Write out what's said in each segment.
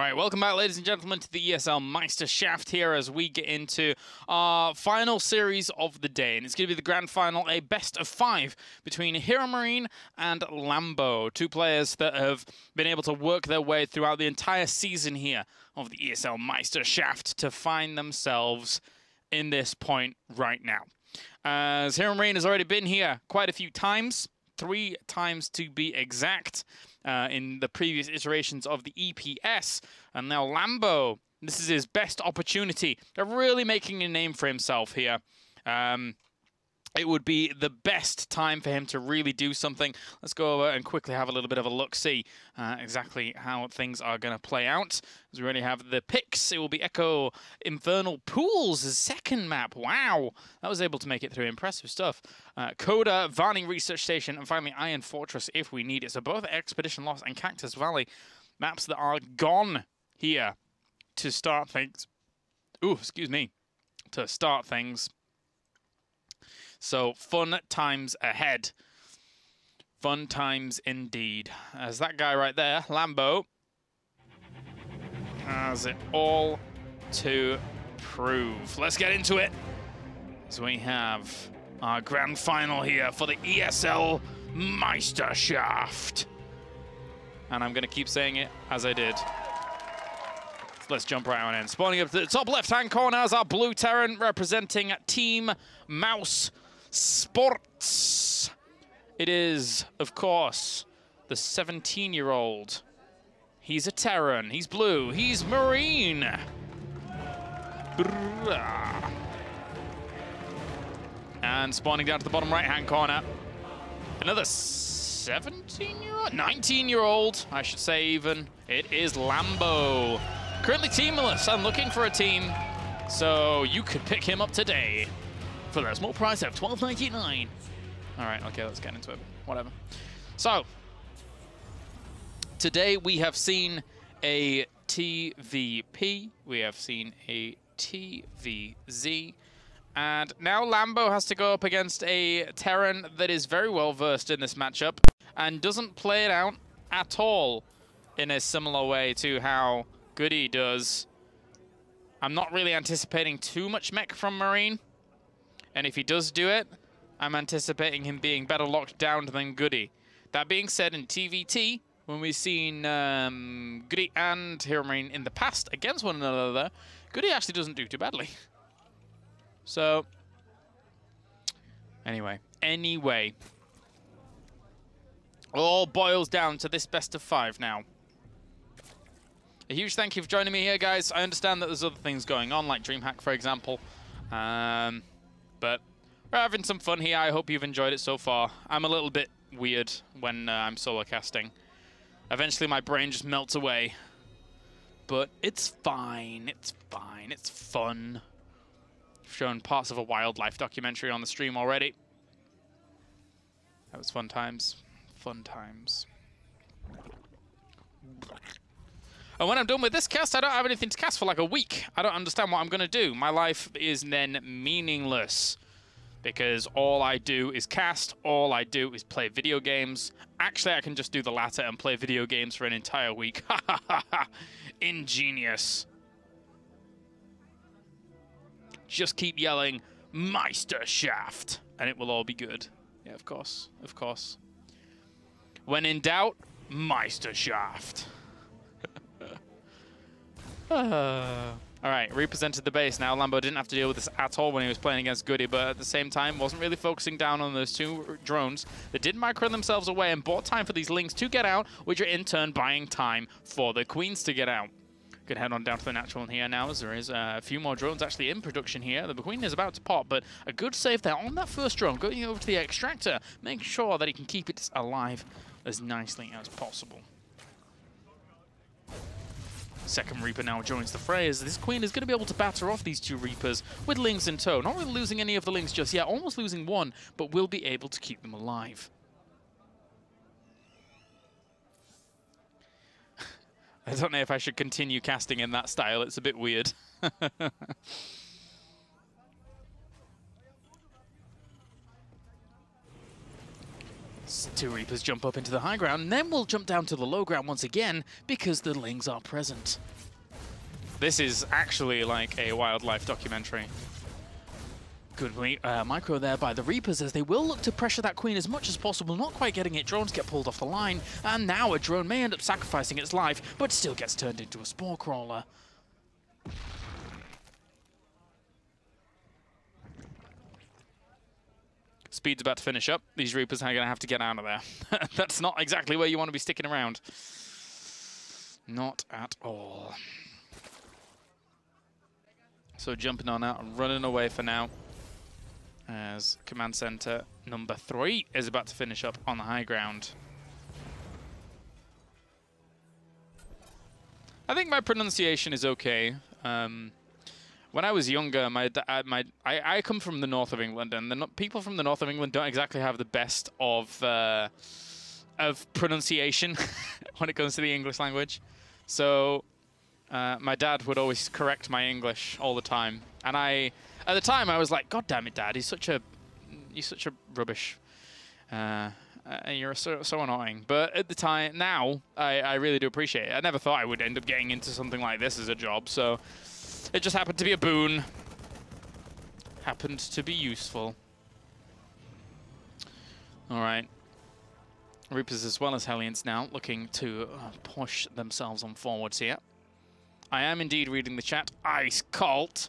Alright, welcome back ladies and gentlemen to the ESL Meisterschaft here as we get into our final series of the day. And it's going to be the grand final, a best of 5 between Hero Marine and Lambo. Two players that have been able to work their way throughout the entire season here of the ESL Meisterschaft to find themselves in this point right now. As Hero Marine has already been here quite a few times, 3 times to be exact. In the previous iterations of the EPS. And now Lambo, this is his best opportunity of really making a name for himself here. It would be the best time for him to really do something. Let's go over and quickly have a little bit of a look-see exactly how things are going to play out. As we already have the picks, it will be Echo Infernal Pools, his second map. Wow, that was able to make it through. Impressive stuff. Coda, Varney Research Station, and finally Iron Fortress if we need it. So both Expedition Lost and Cactus Valley maps that are gone here to start things. Ooh, excuse me. To start things. So, fun times ahead. Fun times indeed. As that guy right there, Lambo, has it all to prove. Let's get into it. So we have our grand final here for the ESL Meisterschaft. And I'm going to keep saying it as I did. So let's jump right on in. Spawning up to the top left-hand corner is our blue Terran representing Team Mouse Sports. It is, of course, the 17-year-old. He's a Terran. He's blue. He's Marine. And spawning down to the bottom right-hand corner, another 17-year-old? 19-year-old, I should say even. It is Lambo. Currently teamless and looking for a team, so you could pick him up today for a small price of $12.99. All right, okay, let's get into it. Whatever. So, today we have seen a TVP, we have seen a TVZ, and now Lambo has to go up against a Terran that is very well versed in this matchup and doesn't play it out at all in a similar way to how Goody does. I'm not really anticipating too much mech from Marine. And if he does do it, I'm anticipating him being better locked down than Goody. That being said, in TVT, when we've seen Goody and Hero Marine in the past against one another, Goody actually doesn't do too badly. So, anyway. All boils down to this best of 5 now. A huge thank you for joining me here, guys. I understand that there's other things going on, like DreamHack, for example. But we're having some fun here. I hope you've enjoyed it so far. I'm a little bit weird when I'm solo casting. Eventually my brain just melts away. But it's fine. It's fine. It's fun. I've shown parts of a wildlife documentary on the stream already. That was fun times. Fun times. And when I'm done with this cast, I don't have anything to cast for like a week. I don't understand what I'm going to do. My life is then meaningless because all I do is cast, all I do is play video games. Actually, I can just do the latter and play video games for an entire week. Ha ha ha ha. Ingenious. Just keep yelling, Meisterschaft, and it will all be good. Yeah, of course, of course. When in doubt, Meisterschaft. Alright, represented the base now. Lambo didn't have to deal with this at all when he was playing against Goody, but at the same time wasn't really focusing down on those 2 drones that did micro themselves away and bought time for these Lings to get out, which are in turn buying time for the Queens to get out. Could head on down to the natural here now, as there is a few more drones actually in production here. The Queen is about to pop, but a good save there on that first drone, going over to the extractor, making sure that he can keep it alive as nicely as possible. Second Reaper now joins the fray as this Queen is going to be able to batter off these 2 Reapers with Lings in tow. Not really losing any of the Lings just yet, almost losing 1, but will be able to keep them alive. I don't know if I should continue casting in that style, it's a bit weird. As 2 Reapers jump up into the high ground, and then we'll jump down to the low ground once again because the Lings are present. This is actually like a wildlife documentary. Good micro there by the Reapers as they will look to pressure that Queen as much as possible, not quite getting it. Drones get pulled off the line, and now a drone may end up sacrificing its life, but still gets turned into a Spore Crawler. Speed's about to finish up. These Reapers are going to have to get out of there. That's not exactly where you want to be sticking around. Not at all. So jumping on out and running away for now, as Command Center number 3 is about to finish up on the high ground. I think my pronunciation is okay. When I was younger, I come from the north of England, and the people from the north of England don't exactly have the best of pronunciation when it comes to the English language. So my dad would always correct my English all the time, and at the time I was like, "God damn it, Dad! You're such a rubbish. You're so annoying." But at the time, now I really do appreciate it. I never thought I would end up getting into something like this as a job, so. It just happened to be a boon. Happened to be useful. All right. Reapers as well as Hellions now looking to push themselves on forwards here. I am indeed reading the chat. Ice Cold.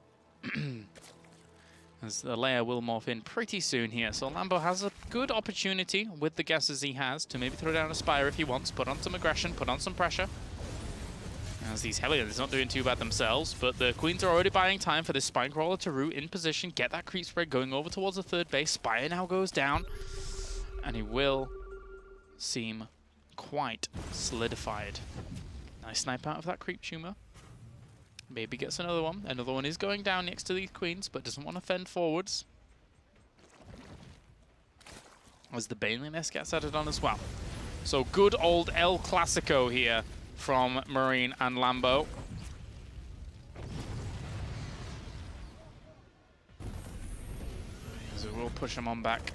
As the layer will morph in pretty soon here. So Lambo has a good opportunity with the guesses he has to maybe throw down a Spire if he wants. Put on some aggression, put on some pressure. As these Hellions not doing too bad themselves, but the Queens are already buying time for this Spine Crawler to root in position, get that creep spread going over towards the third base. Spire now goes down, and he will seem quite solidified. Nice snipe out of that creep tumor. Maybe gets another one. Another one is going down next to these Queens, but doesn't want to fend forwards. As the Baneling Nest gets added on as well. So good old El Clasico here from Marine and Lambo. So we'll push him on back.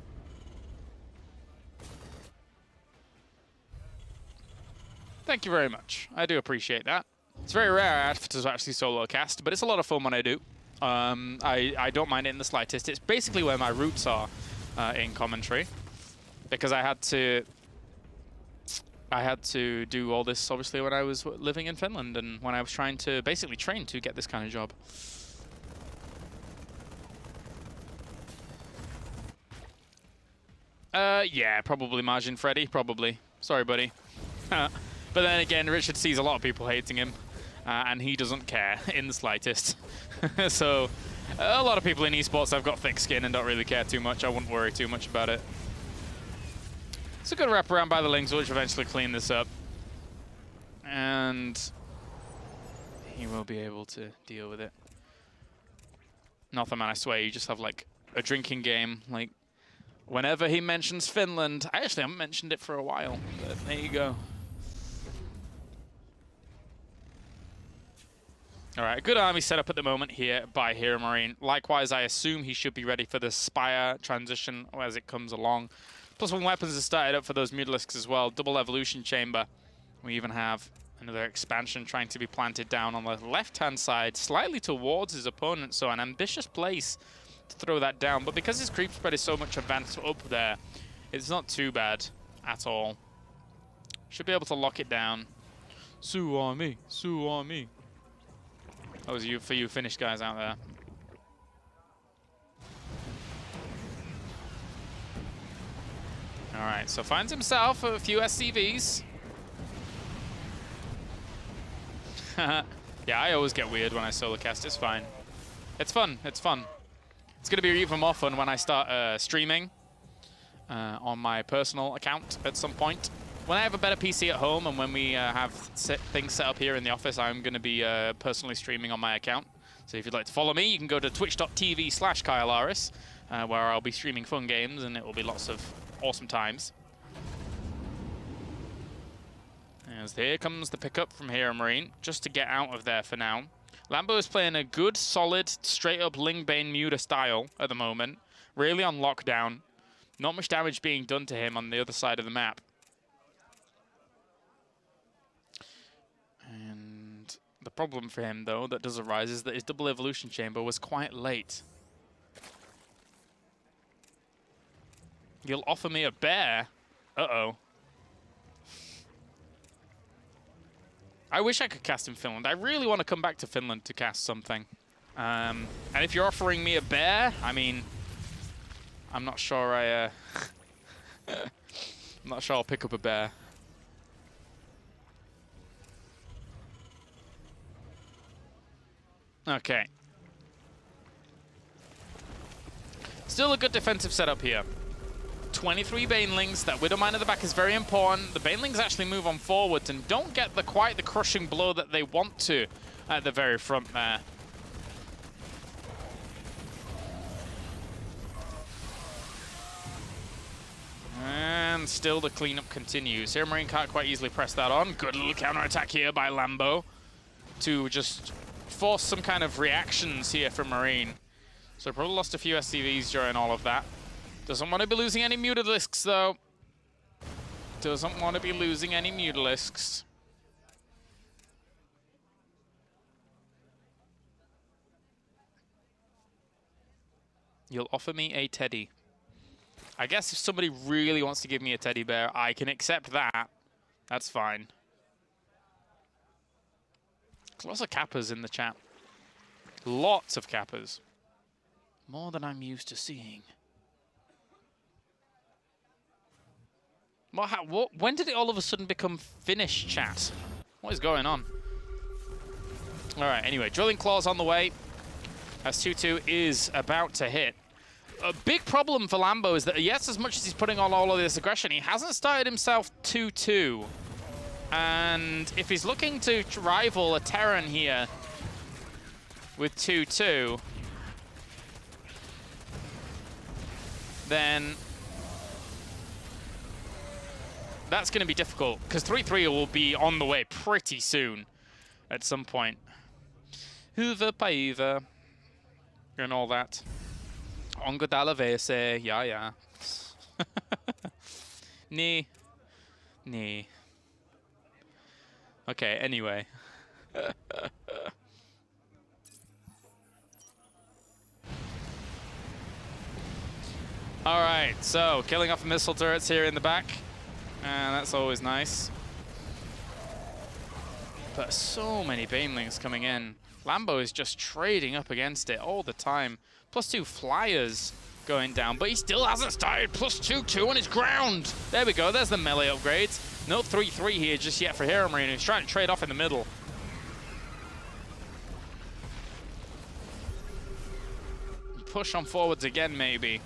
Thank you very much. I do appreciate that. It's very rare I have to actually solo cast, but it's a lot of fun when I do. I don't mind it in the slightest. It's basically where my roots are in commentary, because I had to do all this, obviously, when I was living in Finland and when I was trying to basically train to get this kind of job. Yeah, probably Margin Freddy, probably. Sorry, buddy. But then again, Richard sees a lot of people hating him, and he doesn't care in the slightest. So, a lot of people in esports have got thick skin and don't really care too much. I wouldn't worry too much about it. It's a good wraparound by the Lings, which eventually clean this up. And he will be able to deal with it. Nothing, man, I swear, you just have like a drinking game. Like, whenever he mentions Finland, I actually haven't mentioned it for a while, but there you go. All right, a good army set up at the moment here by Hero Marine. Likewise, I assume he should be ready for the Spire transition as it comes along. +1 weapons are started up for those Mutalisks as well. Double Evolution Chamber. We even have another expansion trying to be planted down on the left-hand side, slightly towards his opponent, so an ambitious place to throw that down. But because his creep spread is so much advanced up there, it's not too bad at all. Should be able to lock it down. Sue on me, sue on me. That was for you Finnish guys out there. All right, so finds himself a few SCVs. Yeah, I always get weird when I solo cast. It's fine. It's fun. It's fun. It's going to be even more fun when I start streaming on my personal account at some point. When I have a better PC at home and when we have things set up here in the office, I'm going to be personally streaming on my account. So if you'd like to follow me, you can go to twitch.tv/KyleAris, where I'll be streaming fun games and it will be lots of awesome times. As here comes the pickup from Hero Marine, just to get out of there for now. Lambo is playing a good, solid, straight-up Lingbane Muta style at the moment. Really on lockdown. Not much damage being done to him on the other side of the map. And the problem for him, though, that does arise is that his double evolution chamber was quite late. You'll offer me a bear? Uh-oh. I wish I could cast in Finland. I really want to come back to Finland to cast something. And if you're offering me a bear, I mean, I'm not sure I'm not sure I'll pick up a bear. Okay. Still a good defensive setup here. 23 Banelings. That Widowmine at the back is very important. The Banelings actually move on forwards and don't get quite the crushing blow that they want to at the very front there. And still the cleanup continues. Hero Marine can't quite easily press that on. Good little counter-attack here by Lambo to just force some kind of reactions here from Marine. So probably lost a few SCVs during all of that. Doesn't want to be losing any Mutalisks, though. Doesn't want to be losing any Mutalisks. You'll offer me a teddy. I guess if somebody really wants to give me a teddy bear, I can accept that. That's fine. Lots of Kappas in the chat. Lots of Kappas. More than I'm used to seeing. When did it all of a sudden become Finnish chat? What is going on? All right, anyway, Drilling Claws on the way. As 2-2 is about to hit. A big problem for Lambo is that, yes, as much as he's putting on all of this aggression, he hasn't started himself 2-2. And if he's looking to rival a Terran here with 2-2, then that's going to be difficult, because 3-3 will be on the way pretty soon at some point. Huvud paiva and all that. Ongo dalla vese, yeah. Nee. Okay, anyway. Alright, so killing off missile turrets here in the back. And that's always nice. But so many Banelings coming in. Lambo is just trading up against it all the time. +2 flyers going down, but he still hasn't started +2-2 on his ground. There we go, there's the melee upgrades. No 3-3 here just yet for Hero Marine, who's trying to trade off in the middle. Push on forwards again, maybe.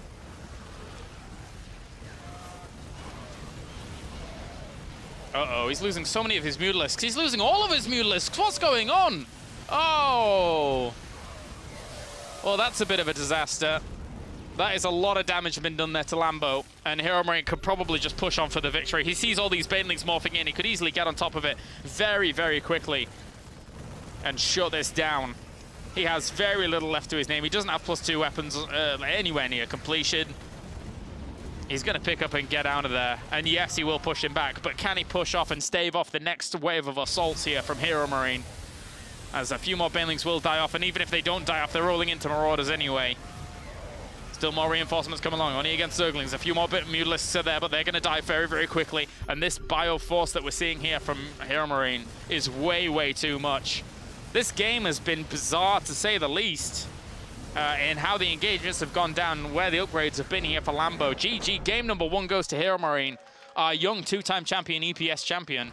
Uh-oh, he's losing so many of his Mutalisks. He's losing all of his Mutalisks. What's going on? Oh. Well, that's a bit of a disaster. That is a lot of damage been done there to Lambo, and Hero Marine could probably just push on for the victory. He sees all these Banelings morphing in. He could easily get on top of it very, very quickly and shut this down. He has very little left to his name. He doesn't have +2 weapons anywhere near completion. He's going to pick up and get out of there. And yes, he will push him back, but can he push off and stave off the next wave of assaults here from Hero Marine? As a few more Banelings will die off, and even if they don't die off, they're rolling into Marauders anyway. Still more reinforcements come along, only against Zerglings. A few more Mutalisks are there, but they're going to die very, very quickly. And this Bioforce that we're seeing here from Hero Marine is way, way too much. This game has been bizarre, to say the least, in how the engagements have gone down and where the upgrades have been here for Lambo. GG, game number 1 goes to Hero Marine, our young 2-time champion, EPS champion.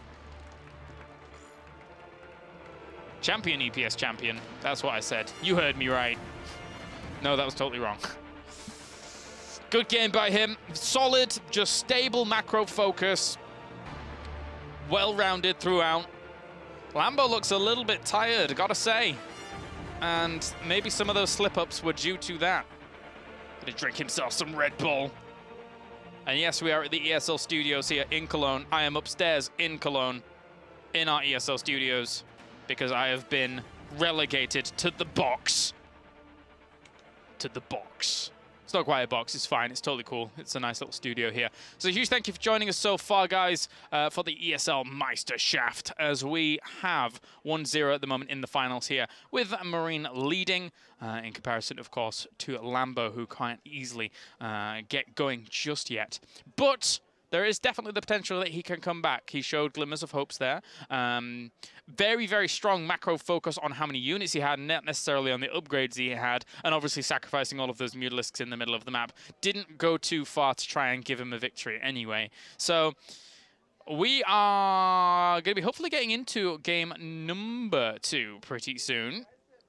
Champion, EPS champion. That's what I said. You heard me right. No, that was totally wrong. Good game by him. Solid, just stable macro focus. Well-rounded throughout. Lambo looks a little bit tired, gotta say. And maybe some of those slip-ups were due to that. Gonna drink himself some Red Bull. And yes, we are at the ESL studios here in Cologne. I am upstairs in Cologne, in our ESL studios, because I have been relegated to the box. To the box. It's not quite a box, it's fine, it's totally cool. It's a nice little studio here. So a huge thank you for joining us so far, guys, for the ESL Meisterschaft, as we have 1-0 at the moment in the finals here, with Marine leading, in comparison, of course, to Lambo, who can't easily get going just yet. But there is definitely the potential that he can come back. He showed glimmers of hopes there. Very, very strong macro focus on how many units he had, not necessarily on the upgrades he had, and obviously sacrificing all of those Mutalisks in the middle of the map. Didn't go too far to try and give him a victory anyway. So we are going to be hopefully getting into game number 2 pretty soon.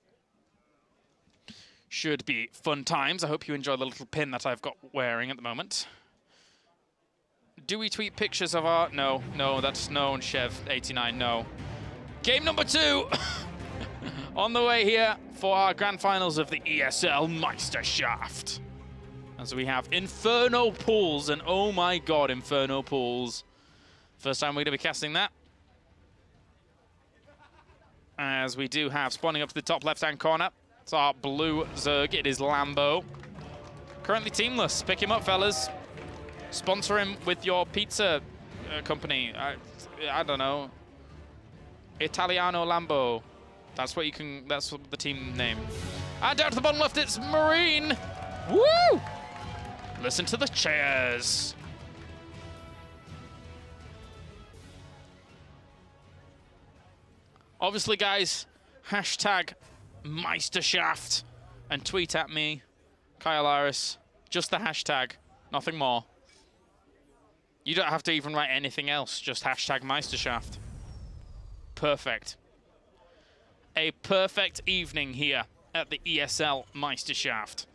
Should be fun times. I hope you enjoy the little pin that I've got wearing at the moment. Do we tweet pictures of our... No, that's no, and Chev89, no. Game number 2 on the way here for our grand finals of the ESL Meisterschaft. As we have Inferno Pools, and oh my god, Inferno Pools. First time we're going to be casting that. As we do have, spawning up to the top left-hand corner, it's our blue Zerg. It is Lambo. Currently teamless. Pick him up, fellas. Sponsor him with your pizza company. I don't know. Italiano Lambo. That's what you can. That's what the team name. And down to the bottom left, it's Marine. Woo! Listen to the cheers. Obviously, guys, hashtag Meisterschaft and tweet at me, Kyle Aris. Just the hashtag, nothing more. You don't have to even write anything else, just hashtag Meisterschaft. Perfect. A perfect evening here at the ESL Meisterschaft.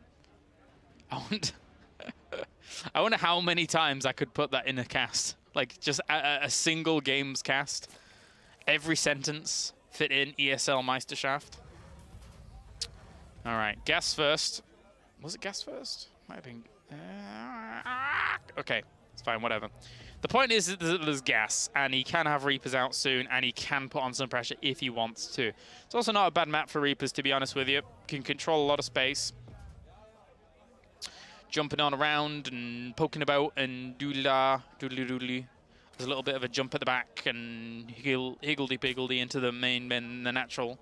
I wonder how many times I could put that in a cast. Like, just a single game's cast. Every sentence fit in ESL Meisterschaft. All right, gas first. Was it gas first? Might have been... okay. It's fine, whatever. The point is that there's gas, and he can have Reapers out soon, and he can put on some pressure if he wants to. It's also not a bad map for Reapers, to be honest with you. Can control a lot of space. Jumping on around and poking about and doodly-da, doodly-doodly. There's a little bit of a jump at the back and higgledy-piggledy into the main bin, the natural.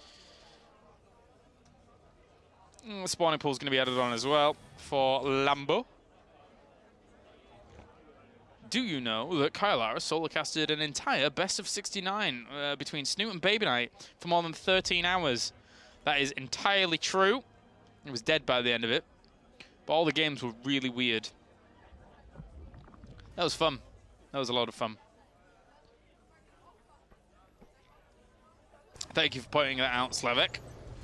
Spawning pool is going to be added on as well for Lambo. Do you know that Kyle Aris solo casted an entire best of 69 between Snoot and Baby Knight for more than 13 hours? That is entirely true. He was dead by the end of it. But all the games were really weird. That was fun. That was a lot of fun. Thank you for pointing that out, Slavek.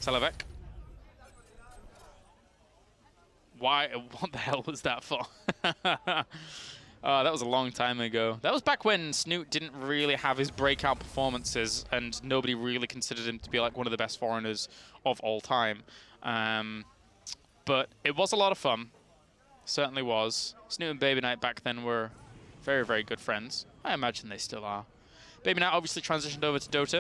Why? What the hell was that for? That was a long time ago. That was back when Snoot didn't really have his breakout performances and nobody really considered him to be like one of the best foreigners of all time. But it was a lot of fun. Certainly was. Snoot and Baby Knight back then were very, very good friends. I imagine they still are. Baby Knight obviously transitioned over to Dota.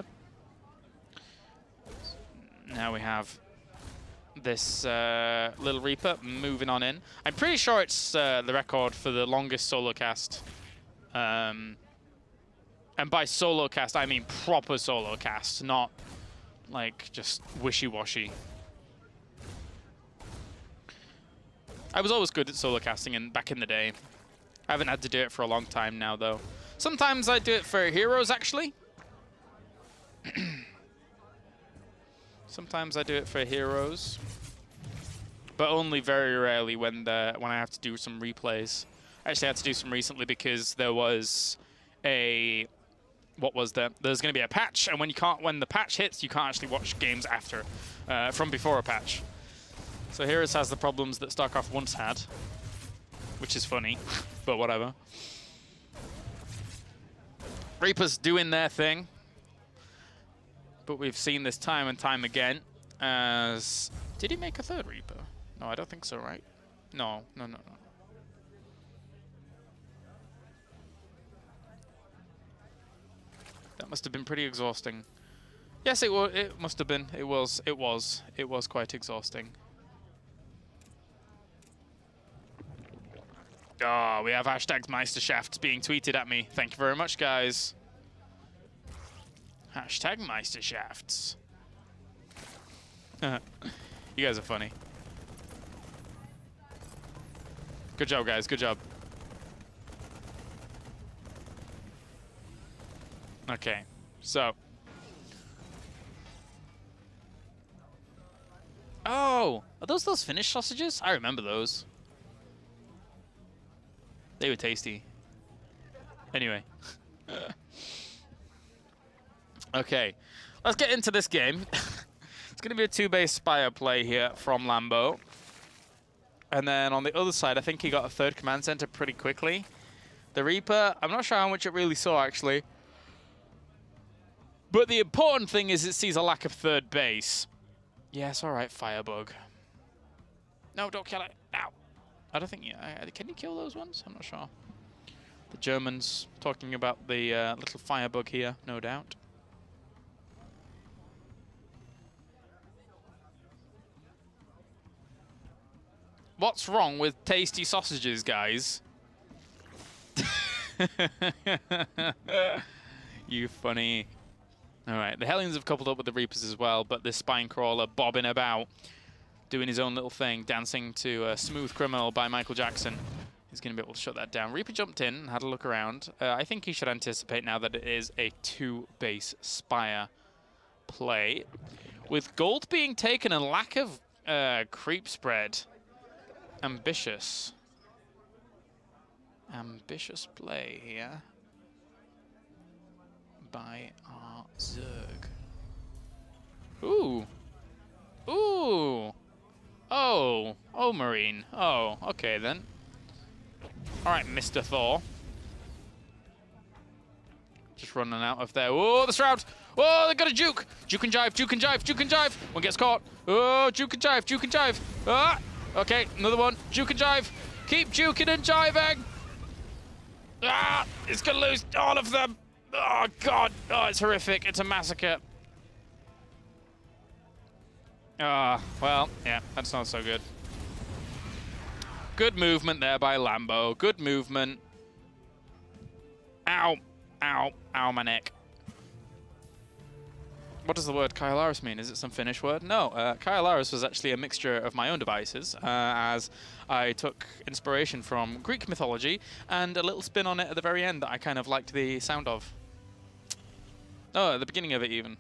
Now we have this little Reaper moving on in. I'm pretty sure it's the record for the longest solo cast. And by solo cast, I mean proper solo cast, not like just wishy-washy. I was always good at solo casting back in the day. I haven't had to do it for a long time now, though. Sometimes I do it for heroes, actually. Sometimes I do it for heroes, but only very rarely when I have to do some replays. I actually had to do some recently because there was a there's going to be a patch, and when the patch hits, you can't actually watch games after from before a patch. So Heroes has the problems that StarCraft once had, which is funny, but whatever. Reapers doing their thing. But we've seen this time and time again as... Did he make a third Reaper? No, I don't think so, right? No. That must have been pretty exhausting. Yes, it must have been. It was quite exhausting. Oh, we have hashtags Meisterschafts being tweeted at me. Thank you very much, guys. Hashtag Meisterschafts. You guys are funny. Good job, guys. Good job. Okay, so. Oh, are those Finnish sausages? I remember those. They were tasty. Anyway. Okay, let's get into this game. It's going to be a 2-base Spire play here from Lambo. And then on the other side, I think he got a third command center pretty quickly. The Reaper, I'm not sure how much it really saw, actually. But the important thing is it sees a lack of third base. Yes, all right, Firebug. No, don't kill it. Ow. I don't think... can you kill those ones? I'm not sure. The Germans talking about the little Firebug here, no doubt. What's wrong with tasty sausages, guys? You funny. All right, the Hellions have coupled up with the Reapers as well, but this Spine Crawler bobbing about, doing his own little thing, dancing to Smooth Criminal by Michael Jackson. He's going to be able to shut that down. Reaper jumped in and had a look around. I think he should anticipate now that it is a 2-base Spire play. With gold being taken and lack of creep spread. Ambitious. Ambitious play here by our Zerg. Ooh. Ooh. Oh. Oh, Marine. Oh, okay then. Alright, Mr. Thor. Just running out of there. Oh, the Shroud! Oh, they got a juke! Juke and jive, juke and jive, juke and jive! One gets caught. Oh, juke and jive, juke and jive. Ah! Okay, another one. Juke and jive. Keep juking and jiving! Ah! It's gonna lose all of them! Oh, God! Oh, it's horrific. It's a massacre. Ah, well, yeah, that's not so good. Good movement there by Lambo. Good movement. Ow. Ow. Ow, my neck. What does the word Kyalaris mean? Is it some Finnish word? No, Kyalaris was actually a mixture of my own devices, as I took inspiration from Greek mythology and a little spin on it at the very end that I kind of liked the sound of. Oh, at the beginning of it even.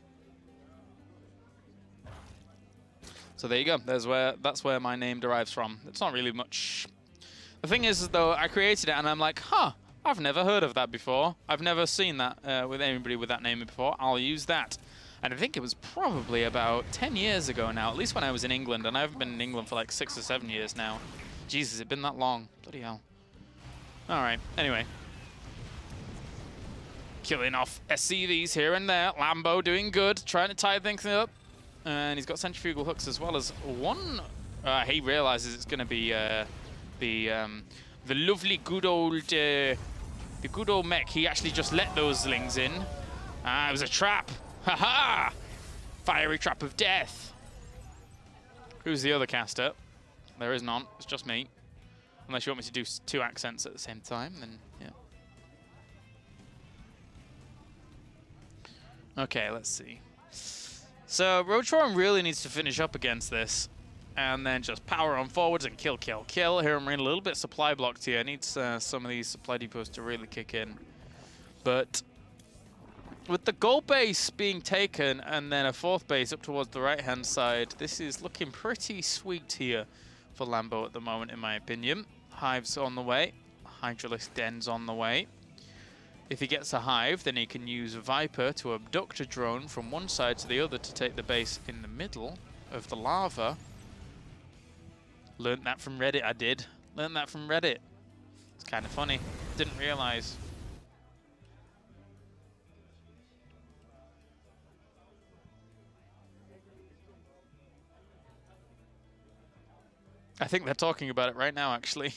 So there you go. That's where my name derives from. It's not really much. The thing is, though, I created it and I'm like, huh, I've never heard of that before. I've never seen that with anybody with that name before. I'll use that. And I think it was probably about 10 years ago now, at least when I was in England, and I haven't been in England for like 6 or 7 years now. Jesus, it's been that long. Bloody hell. All right, anyway. Killing off SCVs here and there. Lambo doing good, trying to tie things up. And he's got centrifugal hooks as well as one. He realizes it's going to be the lovely good old mech. He actually just let those slings in. It was a trap. Ha ha! Fiery trap of death. Who's the other caster? There is none. It's just me. Unless you want me to do 2 accents at the same time, then yeah. Okay, let's see. So Roach-Roaring really needs to finish up against this, and then just power on forwards and kill, kill, kill. Here I'm a little bit supply blocked here. Needs some of these supply depots to really kick in. But with the gold base being taken and then a 4th base up towards the right-hand side, this is looking pretty sweet here for Lambo at the moment, in my opinion. Hive's on the way. Hydralisk Den's on the way. If he gets a hive, then he can use Viper to abduct a drone from one side to the other to take the base in the middle of the lava. Learned that from Reddit, I did. Learned that from Reddit. It's kind of funny. Didn't realize. I think they're talking about it right now, actually.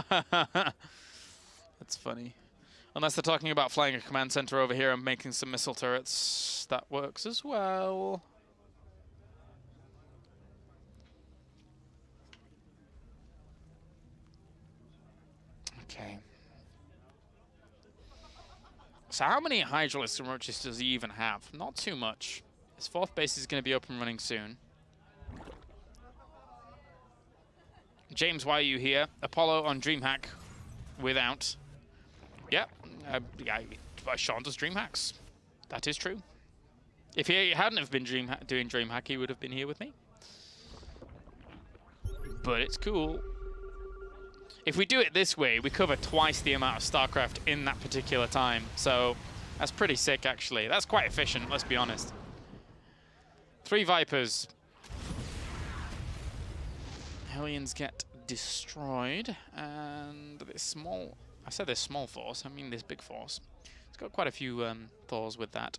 That's funny. Unless they're talking about flying a command center over here and making some missile turrets. That works as well. Okay. So how many Hydralisks and Roaches does he even have? Not too much. His 4th base is going to be up and running soon. James, why are you here? Apollo on DreamHack without. Yep. Sean does DreamHacks. That is true. If he hadn't have been doing DreamHack, he would have been here with me. But it's cool. If we do it this way, we cover twice the amount of StarCraft in that particular time. So that's pretty sick, actually. That's quite efficient, let's be honest. 3 Vipers. Hellions get destroyed. And this small... I said this small force, I mean this big force. It's got quite a few Thors with that.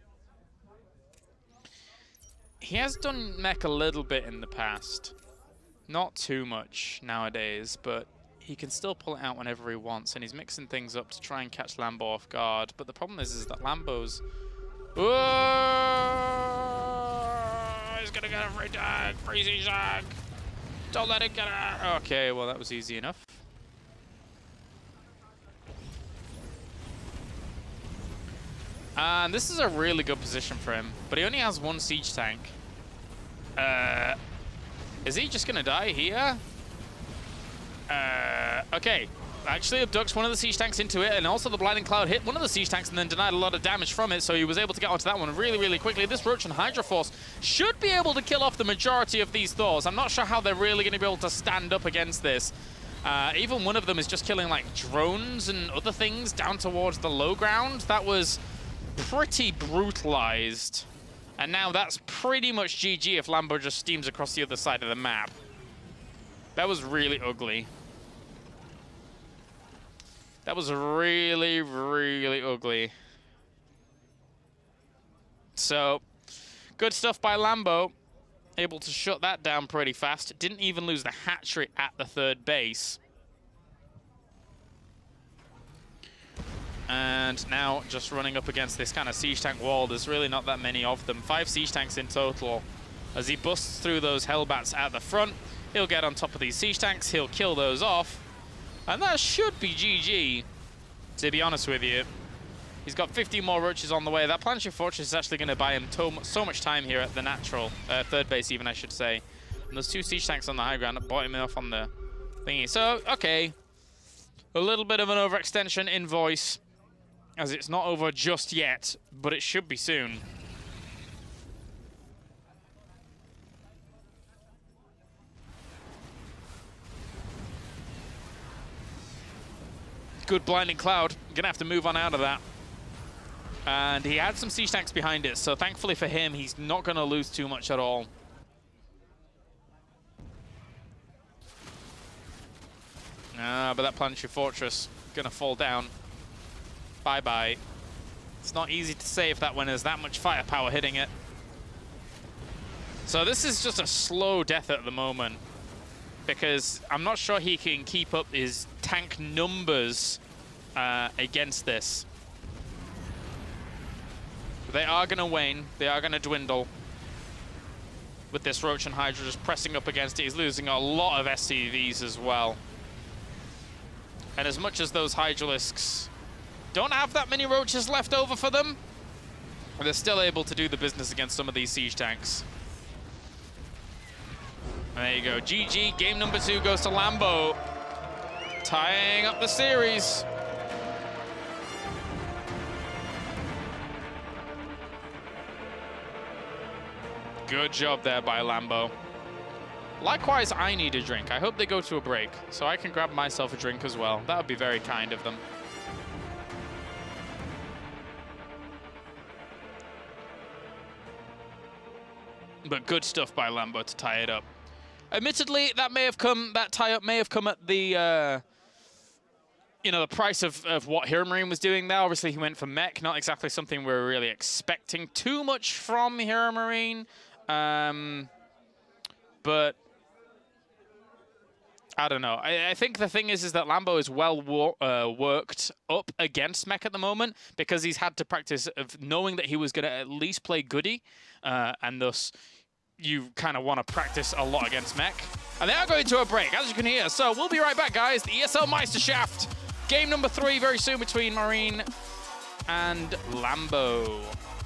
He has done mech a little bit in the past. Not too much nowadays, but he can still pull it out whenever he wants, and he's mixing things up to try and catch Lambo off guard. But the problem is that Lambo's... Whoa! He's gonna get a free tag! Crazy Zag! Don't let it get her! Okay, well that was easy enough. And this is a really good position for him, but he only has 1 siege tank. Is he just gonna die here? Okay. Actually abducts one of the siege tanks into it, and also the Blinding Cloud hit one of the siege tanks and then denied a lot of damage from it, so he was able to get onto that one really, really quickly. This Roach and Hydra Force should be able to kill off the majority of these Thors. I'm not sure how they're really gonna be able to stand up against this. Even one of them is just killing like drones and other things down towards the low ground. That was pretty brutalized. And now that's pretty much GG if Lambo just steams across the other side of the map. That was really ugly. That was really, really ugly. So, good stuff by Lambo. Able to shut that down pretty fast. Didn't even lose the hatchery at the 3rd base. And now just running up against this kind of siege tank wall. There's really not that many of them. 5 siege tanks in total. As he busts through those Hellbats at the front, he'll get on top of these siege tanks. He'll kill those off. And that should be GG, to be honest with you. He's got 50 more Roaches on the way. That Planetary Fortress is actually going to buy him so much time here at the natural, 3rd base even, I should say. And those 2 siege tanks on the high ground bought him off on the thingy. So, okay. A little bit of an overextension in voice, as it's not over just yet, but it should be soon. Good Blinding Cloud. Gonna have to move on out of that. And he had some siege tanks behind it, so thankfully for him, he's not gonna lose too much at all. But that Planetary Fortress gonna fall down. Bye-bye. It's not easy to say if that one has that much firepower hitting it. So this is just a slow death at the moment, because I'm not sure he can keep up his tank numbers against this. They are going to wane. They are going to dwindle. With this Roach and Hydra just pressing up against it, he's losing a lot of SCVs as well. And as much as those Hydralisks don't have that many Roaches left over for them, they're still able to do the business against some of these siege tanks. There you go. GG. Game number 2 goes to Lambo, tying up the series. Good job there by Lambo. Likewise, I need a drink. I hope they go to a break so I can grab myself a drink as well. That would be very kind of them. But good stuff by Lambo to tie it up. Admittedly, that tie-up may have come at the, you know, the price of what Hero Marine was doing there. Obviously, he went for mech, not exactly something we were really expecting too much from Hero Marine. But I don't know. I think the thing is that Lambo is well worked up against mech at the moment, because he's had to practice of knowing that he was going to at least play goody, and thus you kind of want to practice a lot against mech. And they are going to a break, as you can hear. So we'll be right back, guys. The ESL Meisterschaft Game number 3 very soon between Marine and Lambo.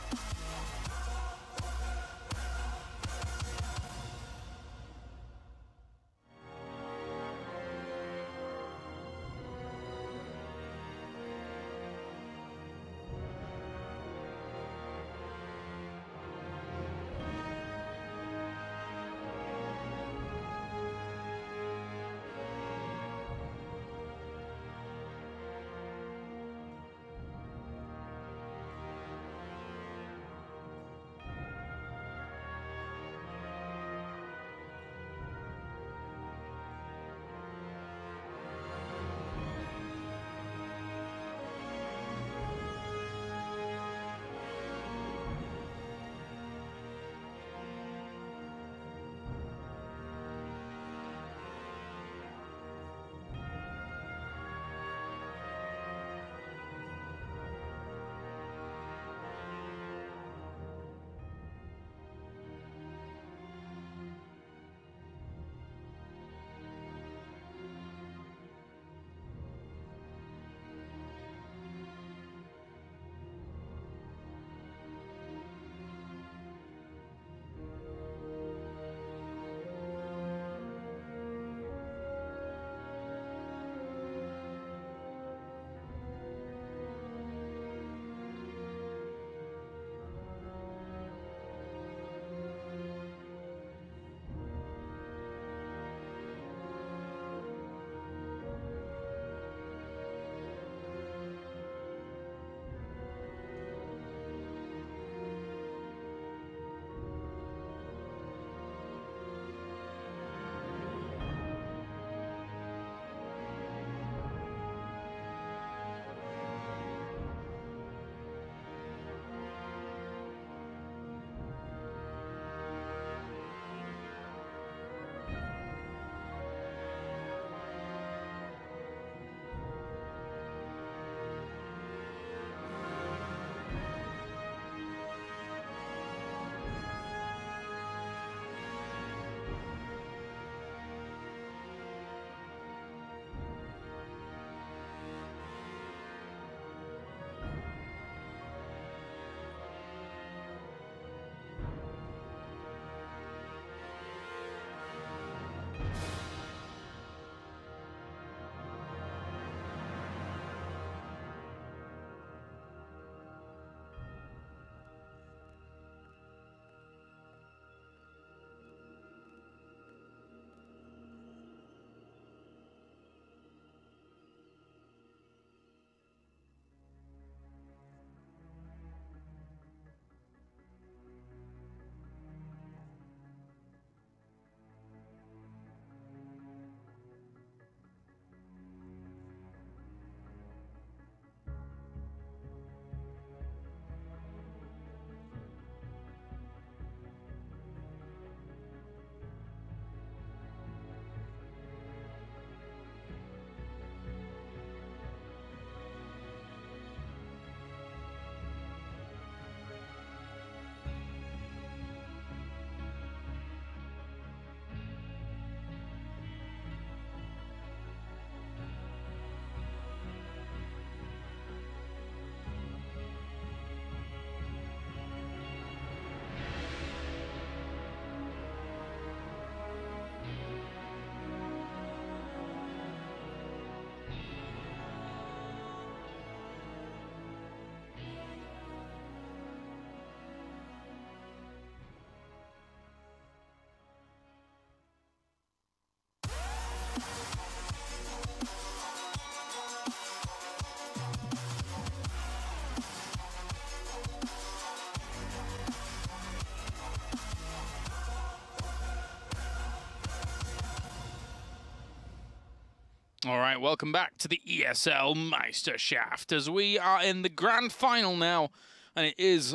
All right, welcome back to the ESL Meisterschaft as we are in the grand final now, and it is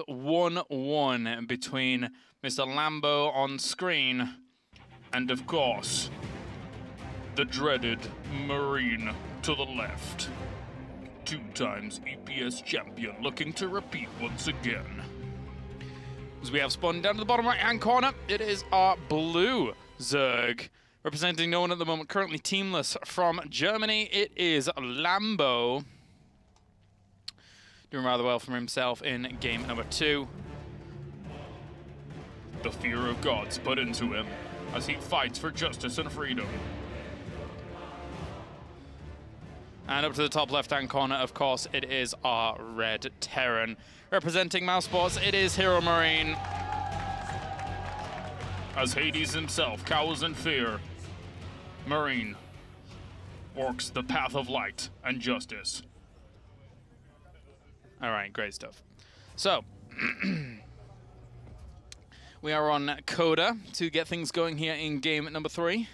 1-1 between Mr. Lambo on screen and, of course, the dreaded Marine to the left. 2 times EPS champion looking to repeat once again. As we have spun down to the bottom right-hand corner, it is our blue Zerg Representing no one at the moment, currently teamless from Germany, it is Lambo. Doing rather well for himself in game number 2. The fear of God's put into him as he fights for justice and freedom. And up to the top left-hand corner, of course, it is our Red Terran. Representing Mousesports, it is Hero Marine. As Hades himself cowers in fear, Marine walks the path of light and justice. All right, great stuff. So, we are on Coda to get things going here in game number 3.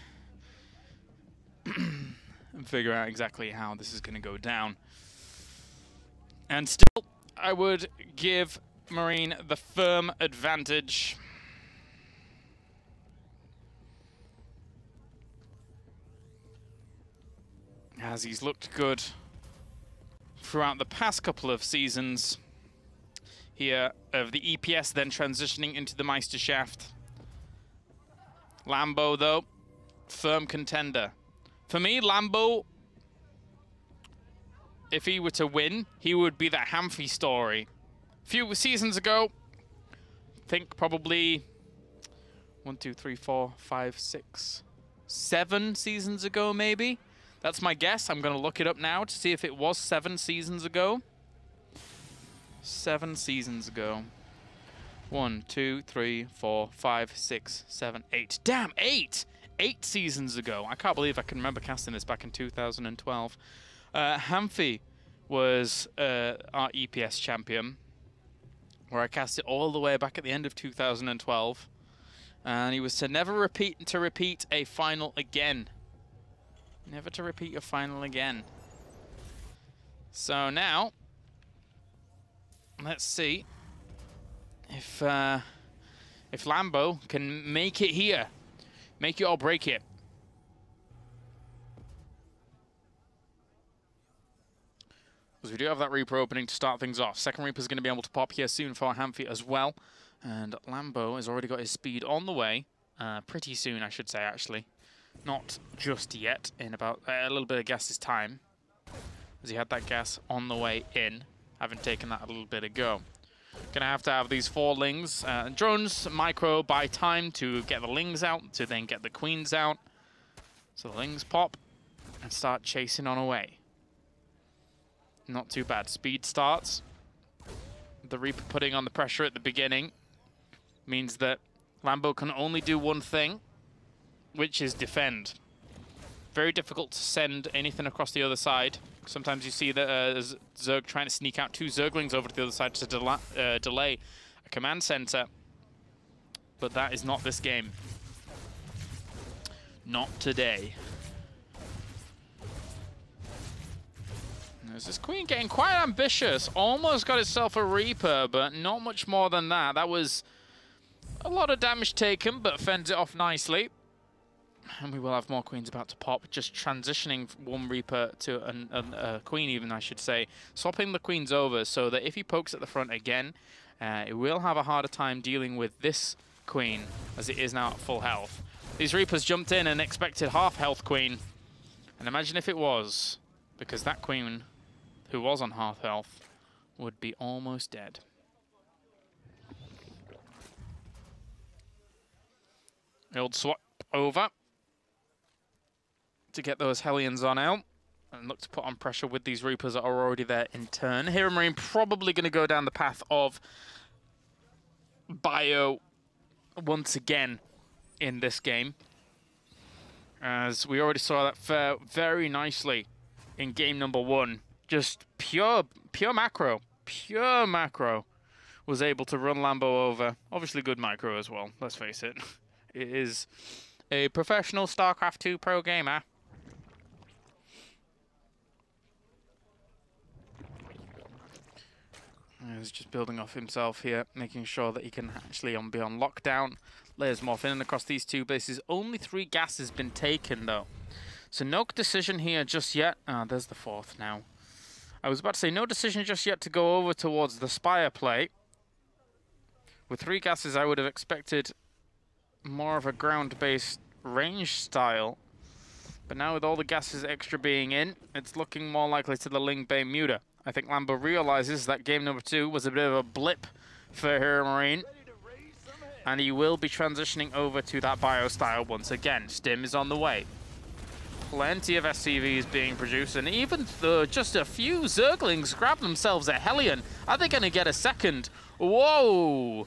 And figure out exactly how this is going to go down. And still, I would give Marine the firm advantage. As he's looked good throughout the past couple of seasons here of the EPS, then transitioning into the Meisterschaft. Lambo, though, firm contender. For me, Lambo, if he were to win, he would be that Hamphy story. A few seasons ago, I think probably 1, 2, 3, 4, 5, 6, 7 seasons ago, maybe. That's my guess. I'm going to look it up now to see if it was 7 seasons ago. 7 seasons ago. 1, 2, 3, 4, 5, 6, 7, 8. Damn, 8! 8 seasons ago. I can't believe I can remember casting this back in 2012. Hamphy was our EPS champion, where I cast it all the way back at the end of 2012. And he was to never repeat a final again. Never to repeat a final again. So now, let's see if Lambo can make it here. Make it or break it. Because we do have that Reaper opening to start things off. Second Reaper's going to be able to pop here soon for Hamphy as well. And Lambo has already got his speed on the way. Pretty soon, I should say, actually. Not just yet, in about a little bit of gas's time. As he had that gas on the way in, having taken that a little bit ago. Gonna have to have these 4 lings. Drones micro buy time to get the lings out, to then get the queens out. So the lings pop and start chasing on away. Not too bad. Speed starts. The Reaper putting on the pressure at the beginning means that Lambo can only do one thing, which is defend. Very difficult to send anything across the other side. Sometimes you see that Zerg trying to sneak out 2 Zerglings over to the other side to delay a command center. But that is not this game. Not today. There's this Queen getting quite ambitious. Almost got itself a Reaper, but not much more than that. That was a lot of damage taken, but fends it off nicely. And we will have more Queens about to pop. Just transitioning one Reaper to a Queen even, I should say. Swapping the Queens over so that if he pokes at the front again, it will have a harder time dealing with this Queen as it is now at full health. These Reapers jumped in and expected half health Queen. And imagine if it was, because that Queen, who was on half health, would be almost dead. The old swap over to get those Hellions on out and look to put on pressure with these Reapers that are already there in turn. Hero Marine probably going to go down the path of Bio once again in this game, as we already saw that fare very nicely in game number 1. Just pure macro was able to run Lambo over. Obviously good micro as well, let's face it. It is a professional StarCraft 2 pro gamer. He's just building off himself here, making sure that he can actually be on lockdown. Layers morph in and across these 2 bases. Only 3 gas has been taken, though. So no decision here just yet. Ah, there's the 4th now. I was about to say, no decision just yet to go over towards the Spire play. With 3 gases, I would have expected more of a ground-based range style. But now with all the gases extra being in, it's looking more likely to the Ling Bane Muta. I think Lambo realizes that game number 2 was a bit of a blip for Hero Marine. And he will be transitioning over to that bio style once again. Stim is on the way. Plenty of SCVs being produced, and even just a few Zerglings grab themselves a Hellion. Are they going to get a second? Whoa!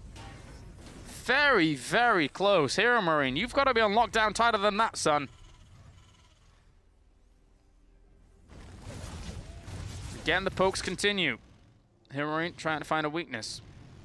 Very, very close. Hero Marine, you've got to be on lockdown tighter than that, son. Again, the pokes continue. Hero Marine trying to find a weakness.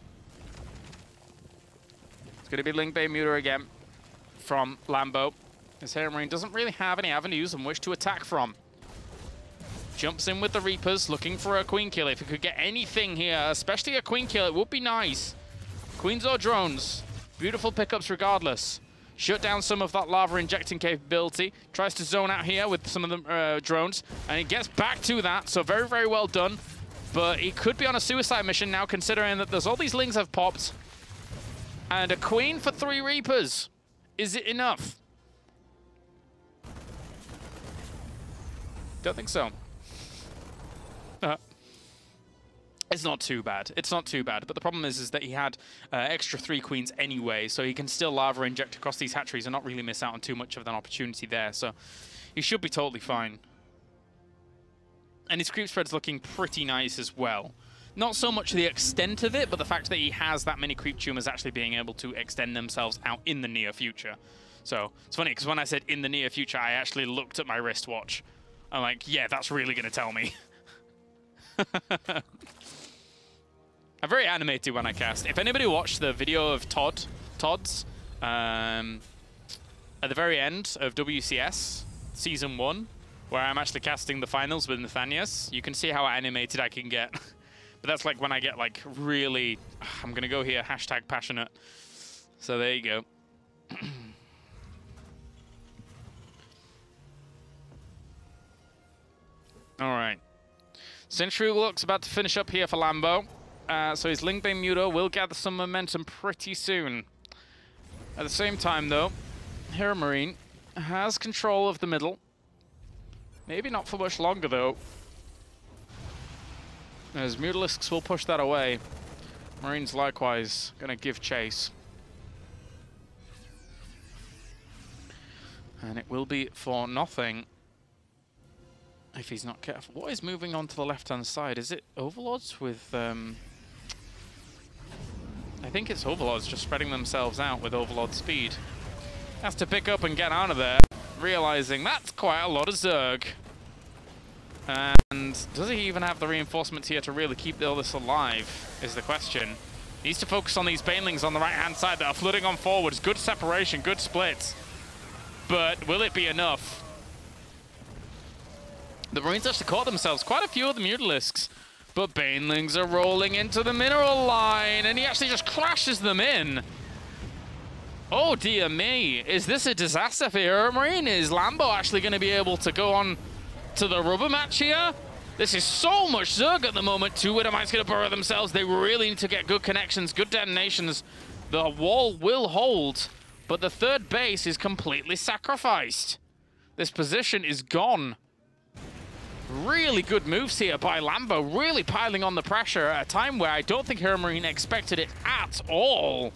It's going to be Ling Bane Muta again from Lambo. This Hero Marine doesn't really have any avenues on which to attack from. Jumps in with the Reapers, looking for a Queen Kill. If he could get anything here, especially a Queen Kill, it would be nice. Queens or drones, beautiful pickups regardless. Shut down some of that lava injecting capability. Tries to zone out here with some of the drones, and he gets back to that, so very, very well done. But he could be on a suicide mission now, considering that there's all these Lings have popped. And a Queen for 3 Reapers. Is it enough? Don't think so. It's not too bad. It's not too bad. But the problem is that he had extra 3 Queens anyway, so he can still lava inject across these hatcheries and not really miss out on too much of an opportunity there. So he should be totally fine. And his creep spread's looking pretty nice as well. Not so much the extent of it, but the fact that he has that many creep tumors actually being able to extend themselves out in the near future. So it's funny, because when I said in the near future, I actually looked at my wristwatch. I'm like, yeah, that's really going to tell me. I'm very animated when I cast. If anybody watched the video of Todd's, at the very end of WCS Season 1, where I'm actually casting the finals with Nathanias, you can see how animated I can get. But that's like when I get like really, I'm going to go here, #passionate. So there you go. All right. Sentry Look's about to finish up here for Lambo. So his Ling Bane Muta will gather some momentum pretty soon. At the same time, though, Hero Marine has control of the middle. Maybe not for much longer, though. As Mutalisks will push that away. Marines likewise going to give chase. And it will be for nothing if he's not careful. What is moving on to the left-hand side? Is it Overlords with... I think it's Overlords just spreading themselves out with Overlord speed. Has to pick up and get out of there, realizing that's quite a lot of Zerg. And does he even have the reinforcements here to really keep all this alive, is the question. Needs to focus on these Banelings on the right-hand side that are flooding on forwards. Good separation, good splits. But will it be enough? The Marines actually caught themselves quite a few of the Mutalisks. But Banelings are rolling into the mineral line, and he actually just crashes them in. Oh dear me, is this a disaster for Hero Marine? Is Lambo actually going to be able to go on to the rubber match here? This is so much Zerg at the moment. 2 Widowmites going to burrow themselves. They really need to get good connections, good detonations. The wall will hold, but the 3rd base is completely sacrificed. This position is gone. Really good moves here by Lambo, really piling on the pressure at a time where I don't think Hero Marine expected it at all.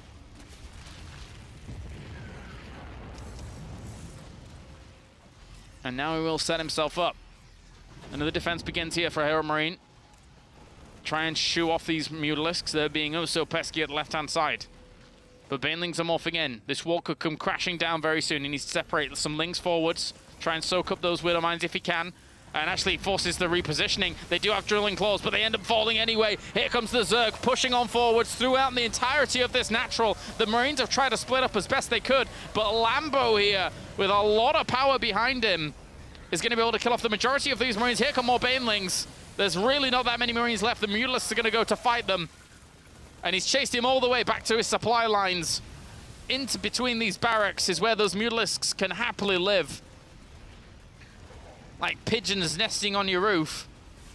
And now he will set himself up. Another defense begins here for Hero Marine. Try and shoo off these Mutalisks. They're being oh so pesky at the left-hand side. But Banelings are morphing in. This wall could come crashing down very soon. He needs to separate some Lings forwards. Try and soak up those Widow Mines if he can. And actually forces the repositioning. They do have drilling claws, but they end up falling anyway. Here comes the Zerg pushing on forwards throughout the entirety of this natural. The Marines have tried to split up as best they could, but Lambo here, with a lot of power behind him, is going to be able to kill off the majority of these Marines. Here come more Banelings. There's really not that many Marines left. The Mutalisks are going to go to fight them. And he's chased him all the way back to his supply lines. Into between these barracks is where those Mutalisks can happily live. Like pigeons nesting on your roof.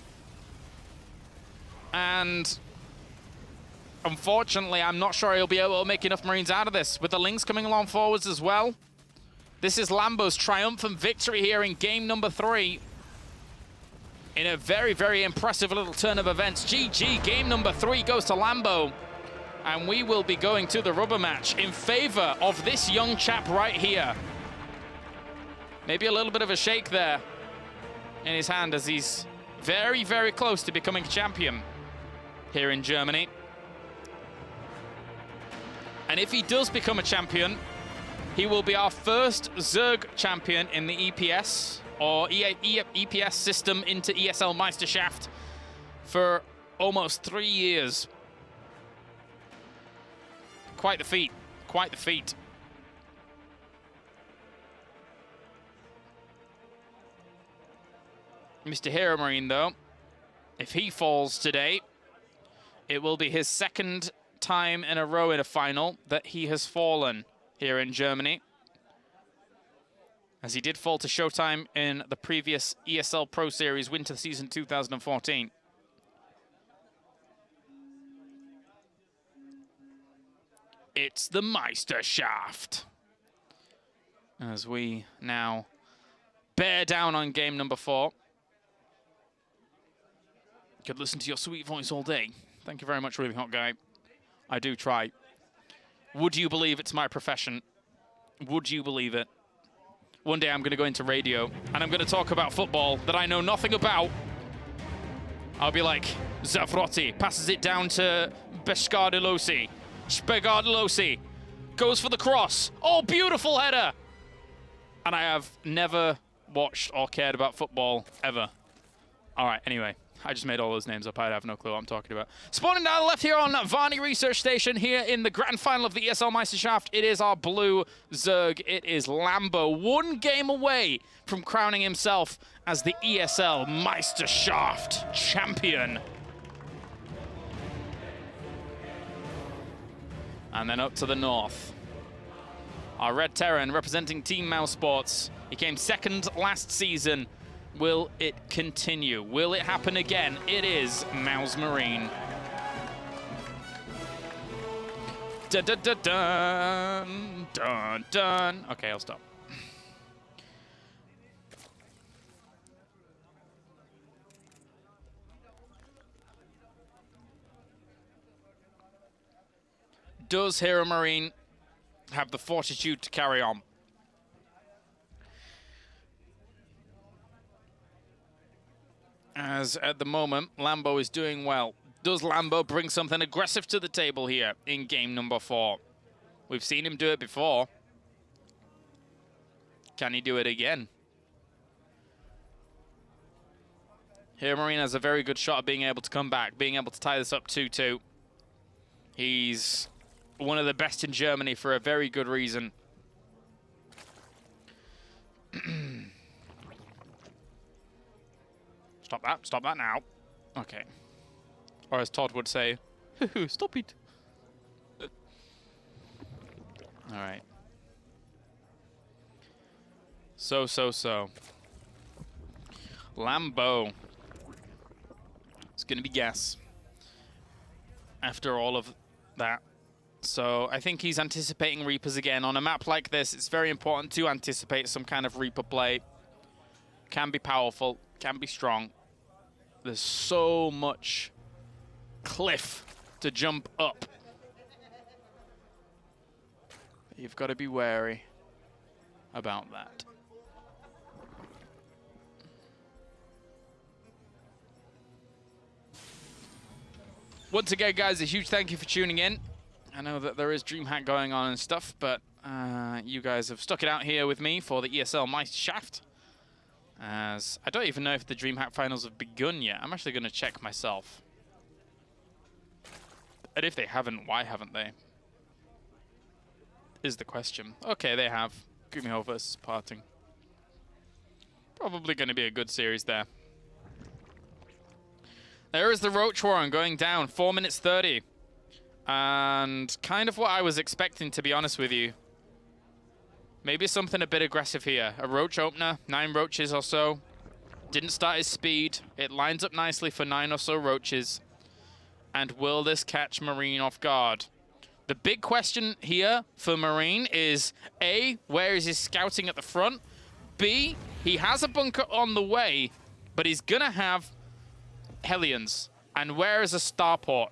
And unfortunately, I'm not sure he'll be able to make enough Marines out of this. With the Lings coming along forwards as well. This is Lambo's triumphant victory here in game number 3. In a very, very impressive little turn of events. GG, game number 3 goes to Lambo. And we will be going to the rubber match in favor of this young chap right here. Maybe a little bit of a shake there in his hand as he's very, very close to becoming champion here in Germany. And if he does become a champion, he will be our first Zerg champion in the EPS or EPS system into ESL Meisterschaft for almost 3 years. Quite the feat, quite the feat. Mr. Hero Marine, though, if he falls today, it will be his second time in a row in a final that he has fallen here in Germany, as he did fall to Showtime in the previous ESL Pro Series Winter Season 2014. It's the Meisterschaft, as we now bear down on game number 4. Could listen to your sweet voice all day. Thank you very much, Really Hot Guy. I do try. Would you believe it's my profession? Would you believe it? One day I'm going to go into radio and I'm going to talk about football that I know nothing about. I'll be like, Zafrotti passes it down to Bescardelosi. Bescardelosi goes for the cross. Oh, beautiful header! And I have never watched or cared about football ever. All right, anyway. I just made all those names up. I have no clue what I'm talking about. Spawning down the left here on Varney Research Station here in the grand final of the ESL Meisterschaft. It is our blue Zerg. It is Lambo. 1 game away from crowning himself as the ESL Meisterschaft champion. And then up to the north. Our Red Terran representing Team Mousesports. He came 2nd last season. Will it continue? Will it happen again? It is Mouse Marine. Dun dun dun dun dun dun. Okay, I'll stop. Does Hero Marine have the fortitude to carry on? As at the moment, Lambo is doing well. Does Lambo bring something aggressive to the table here in game number 4? We've seen him do it before. Can he do it again? Hero Marine has a very good shot at being able to come back, being able to tie this up 2-2. He's one of the best in Germany for a very good reason. Stop that now. Okay. Or as Todd would say, stop it. All right. So. Lambo. It's going to be gas after all of that. So I think he's anticipating Reapers again. On a map like this, it's very important to anticipate some kind of Reaper play. Can be powerful, can be strong. There's so much cliff to jump up. You've got to be wary about that. Once again, guys, a huge thank you for tuning in. I know that there is DreamHack going on and stuff, but you guys have stuck it out here with me for the ESL Meisterschaft. As I don't even know if the DreamHack finals have begun yet. I'm actually going to check myself. And if they haven't, why haven't they? Is the question. Okay, they have. Gumiho versus Parting. Probably going to be a good series there. There is the Roach Warren going down, 4 minutes 30. And kind of what I was expecting, to be honest with you. Maybe something a bit aggressive here. A Roach opener, 9 Roaches or so. Didn't start his speed. It lines up nicely for 9 or so Roaches. And will this catch Marine off guard? The big question here for Marine is, A, where is his scouting at the front? B, he has a bunker on the way, but he's going to have Hellions. And where is a starport?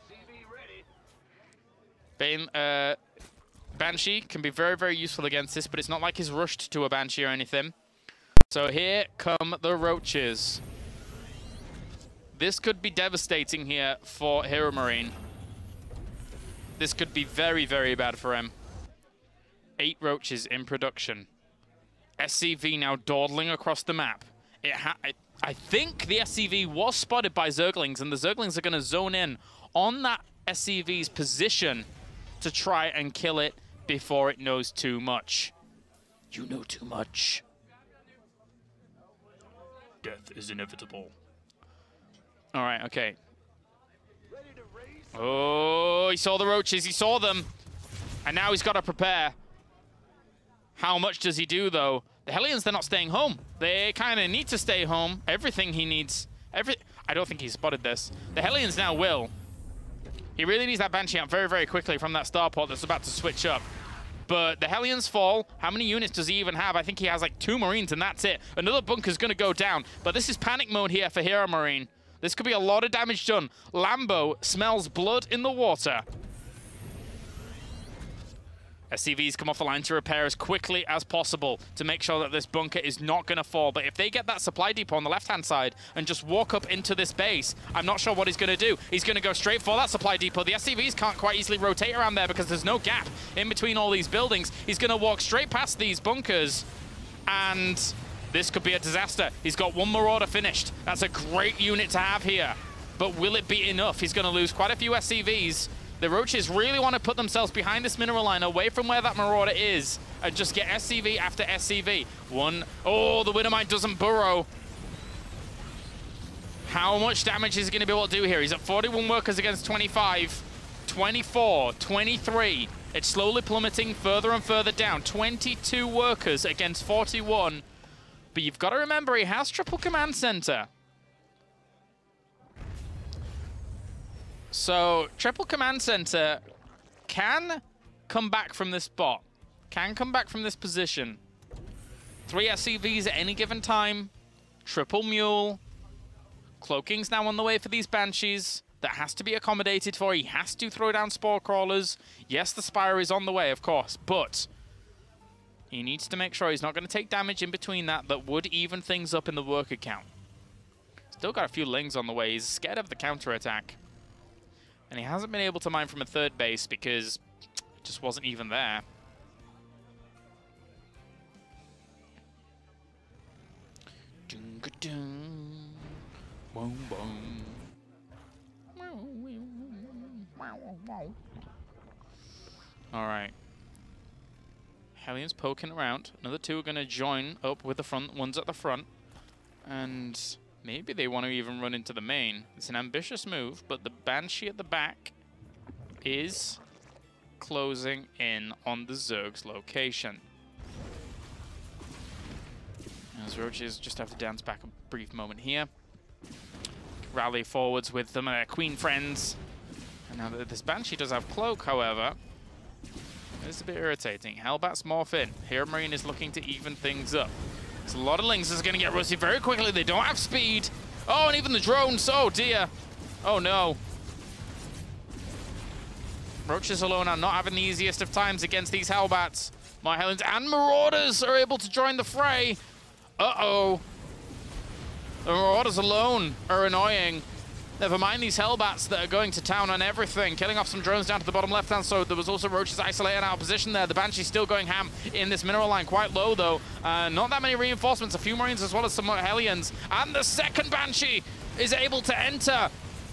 Banshee can be very, very useful against this, but it's not like he's rushed to a Banshee or anything. So here come the Roaches. This could be devastating here for Hero Marine. This could be very, very bad for him. 8 Roaches in production. SCV now dawdling across the map. I think the SCV was spotted by Zerglings, and the Zerglings are going to zone in on that SCV's position to try and kill it before it knows too much. You know too much. Death is inevitable. All right, okay. Oh, he saw the Roaches. He saw them. And now he's got to prepare. How much does he do, though? The Hellions, they're not staying home. They kind of need to stay home. Everything he needs. I don't think he spotted this. The Hellions now will. He really needs that Banshee out very, very quickly from that starport that's about to switch up. But the Hellions fall. How many units does he even have? I think he has like 2 Marines, and that's it. Another bunker's going to go down. But this is panic mode here for Hero Marine. This could be a lot of damage done. Lambo smells blood in the water. SCVs come off the line to repair as quickly as possible to make sure that this bunker is not going to fall. But if they get that supply depot on the left-hand side and just walk up into this base, I'm not sure what he's going to do. He's going to go straight for that supply depot. The SCVs can't quite easily rotate around there because there's no gap in between all these buildings. He's going to walk straight past these bunkers, and this could be a disaster. He's got 1 Marauder finished. That's a great unit to have here. But will it be enough? He's going to lose quite a few SCVs. The Roaches really want to put themselves behind this mineral line, away from where that Marauder is, and just get SCV after SCV. Oh, the Widowmine doesn't burrow. How much damage is he going to be able to do here? He's at 41 workers against 25, 24, 23. It's slowly plummeting further and further down. 22 workers against 41. But you've got to remember, he has triple command center. So, triple command center can come back from this spot. Can come back from this position. 3 SCVs at any given time. Triple mule. Cloaking's now on the way for these Banshees. That has to be accommodated for. He has to throw down Spore Crawlers. Yes, the Spire is on the way, of course, but he needs to make sure he's not going to take damage in between that would even things up in the worker count. Still got a few Lings on the way. He's scared of the counterattack. And he hasn't been able to mine from a 3rd base because it just wasn't even there. All right. Hellions poking around. Another 2 are going to join up with the front ones at the front. And maybe they want to even run into the main. It's an ambitious move, but the Banshee at the back is closing in on the Zerg's location. As Roaches just have to dance back a brief moment here. Rally forwards with them and their queen friends. And now that this Banshee does have cloak, however, it's a bit irritating. Hellbats morph in. Hero Marine is looking to even things up. There's a lot of Lings that's going to get rusty very quickly. They don't have speed. Oh, and even the drones. Oh, dear. Oh, no. Roaches alone are not having the easiest of times against these Hellbats. My Hellions and Marauders are able to join the fray. Uh-oh. The Marauders alone are annoying. Never mind these Hellbats that are going to town on everything, killing off some drones down to the bottom left-hand side. There was also Roaches isolated out of position there. The Banshee's still going ham in this mineral line, quite low though. Not that many reinforcements, a few Marines as well as some Hellions. And the second Banshee is able to enter,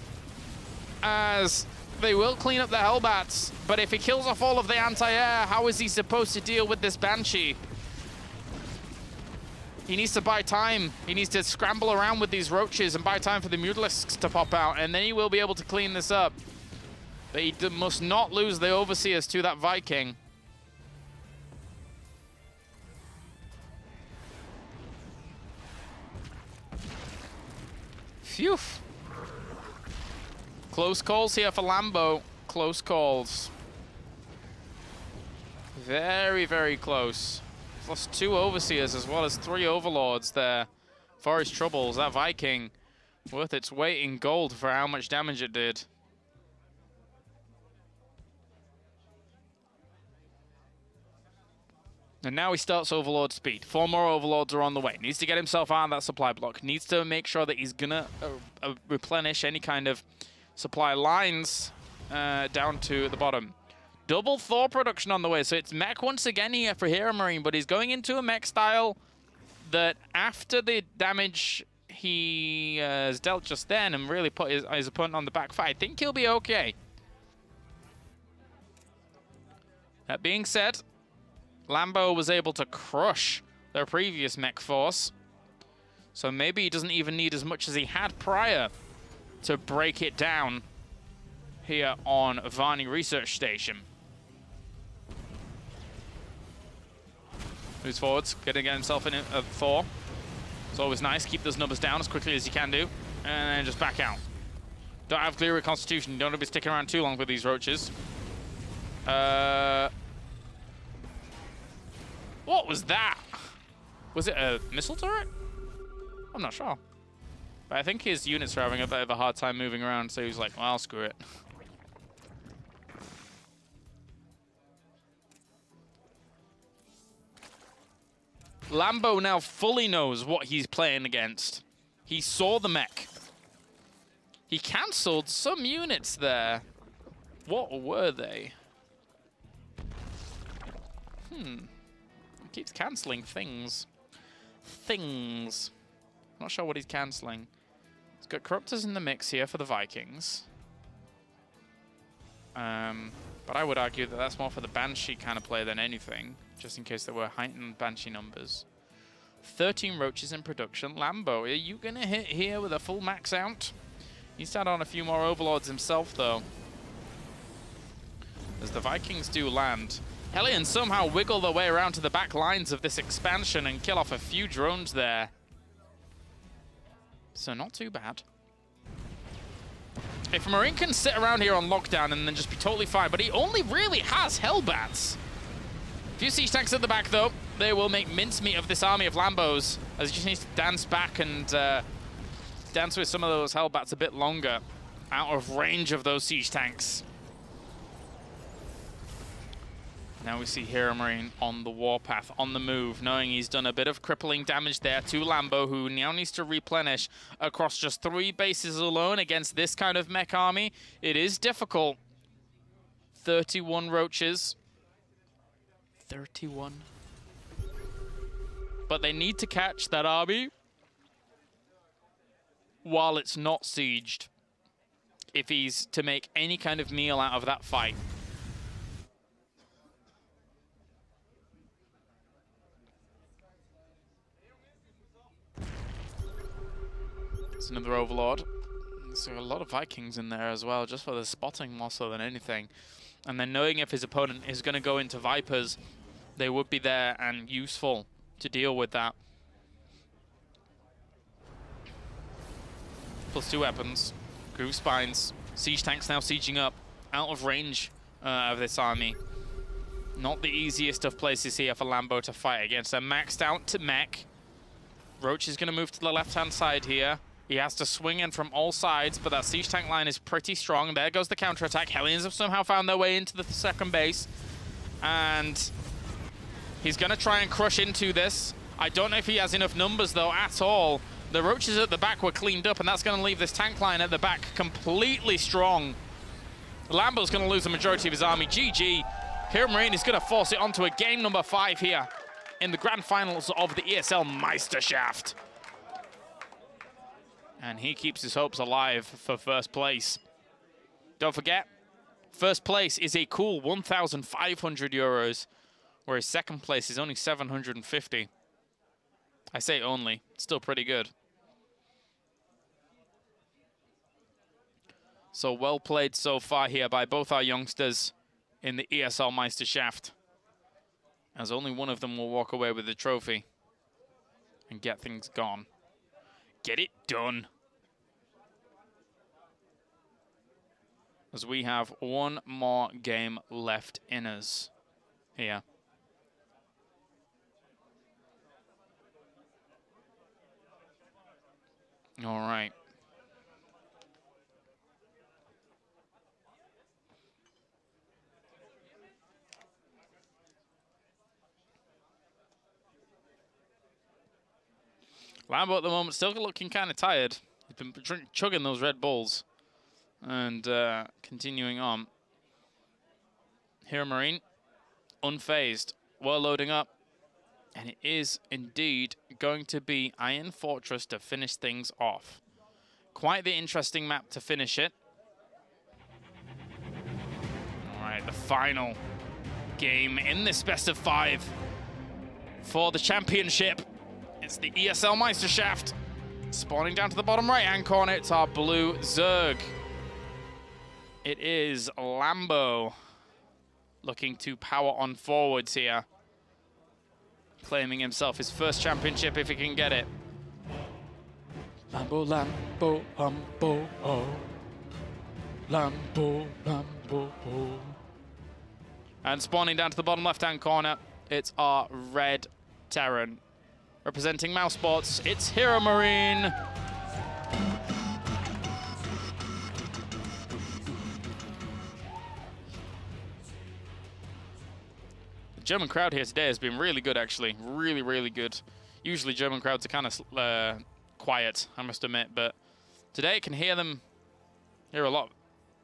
as they will clean up the Hellbats. But if he kills off all of the anti-air, how is he supposed to deal with this Banshee? He needs to buy time. He needs to scramble around with these Roaches and buy time for the Mutalisks to pop out, and then he will be able to clean this up. But he must not lose the Overseers to that Viking. Phew. Close calls here for Lambo. Close calls. Very, very close. Plus 2 Overseers as well as 3 Overlords there for his troubles. That Viking worth its weight in gold for how much damage it did. And now he starts Overlord speed. 4 more Overlords are on the way. Needs to get himself out of that supply block. Needs to make sure that he's gonna replenish any kind of supply lines down to the bottom. Double Thor production on the way, so it's mech once again here for Hero Marine, but he's going into a mech style that after the damage he has dealt just then and really put his opponent on the back foot, I think he'll be okay. That being said, Lambo was able to crush their previous mech force, so maybe he doesn't even need as much as he had prior to break it down here on Varney Research Station. Moves forwards, getting himself in a 4. It's always nice, keep those numbers down as quickly as you can do, and then just back out. Don't have clear reconstitution, you don't want to be sticking around too long with these roaches. What was that? Was it a missile turret? I'm not sure. But I think his units are having a bit of a hard time moving around, so he's like, well, screw it. Lambo now fully knows what he's playing against. He saw the mech. He cancelled some units there. What were they? He keeps cancelling things. Not sure what he's cancelling. He's got Corruptors in the mix here for the Vikings. But I would argue that that's more for the Banshee kind of play than anything, just in case there were heightened Banshee numbers. 13 roaches in production. Lambo, are you going to hit here with a full max out? He's had on a few more Overlords himself, though. As the Vikings do land, Hellions somehow wiggle their way around to the back lines of this expansion and kill off a few drones there. So not too bad. If Marine can sit around here on lockdown and then just be totally fine, but he only really has Hellbats. A few siege tanks at the back, though. They will make mincemeat of this army of Lambos, as he just needs to dance back and dance with some of those Hellbats a bit longer, out of range of those siege tanks. Now we see Hero Marine on the warpath, on the move, knowing he's done a bit of crippling damage there to Lambo, who now needs to replenish across just 3 bases alone against this kind of mech army. It is difficult. 31 roaches. 31. But they need to catch that army while it's not sieged, if he's to make any kind of meal out of that fight. It's another Overlord. So a lot of Vikings in there as well, just for the spotting more so than anything. And then knowing if his opponent is going to go into Vipers, they would be there and useful to deal with that. +2 weapons, Groove Spines, Siege Tanks now sieging up, out of range of this army. Not the easiest of places here for Lambo to fight against. A maxed out to mech. Roach is going to move to the left-hand side here. He has to swing in from all sides, but that siege tank line is pretty strong. There goes the counterattack. Hellions have somehow found their way into the second base. And he's going to try and crush into this. I don't know if he has enough numbers, though, at all. The roaches at the back were cleaned up, and that's going to leave this tank line at the back completely strong. Lambo's going to lose the majority of his army. GG. Hero Marine is going to force it onto a game number 5 here in the grand finals of the ESL Meisterschaft. And he keeps his hopes alive for first place. Don't forget, first place is a cool 1,500 euros, whereas second place is only 750. I say only, still pretty good. So well played so far here by both our youngsters in the ESL Meisterschaft, as only one of them will walk away with the trophy and get things gone. Get it done. As we have one more game left in us. here. All right. Lambo at the moment still looking kind of tired. He's been chugging those Red Bulls and continuing on. Hero Marine, unfazed, well loading up. And it is indeed going to be Iron Fortress to finish things off. Quite the interesting map to finish it. All right, the final game in this best of 5 for the championship. It's the ESL Meisterschaft. Spawning down to the bottom right-hand corner, it's our blue Zerg. It is Lambo looking to power on forwards here. Claiming himself his first championship if he can get it. Lambo, Lambo, Lambo, oh. Lambo, Lambo, oh. And spawning down to the bottom left-hand corner, it's our red Terran. Representing Mousesports, it's Hero Marine. The German crowd here today has been really good, actually. Really, really good. Usually German crowds are kind of quiet, I must admit, but today I can hear them hear a lot.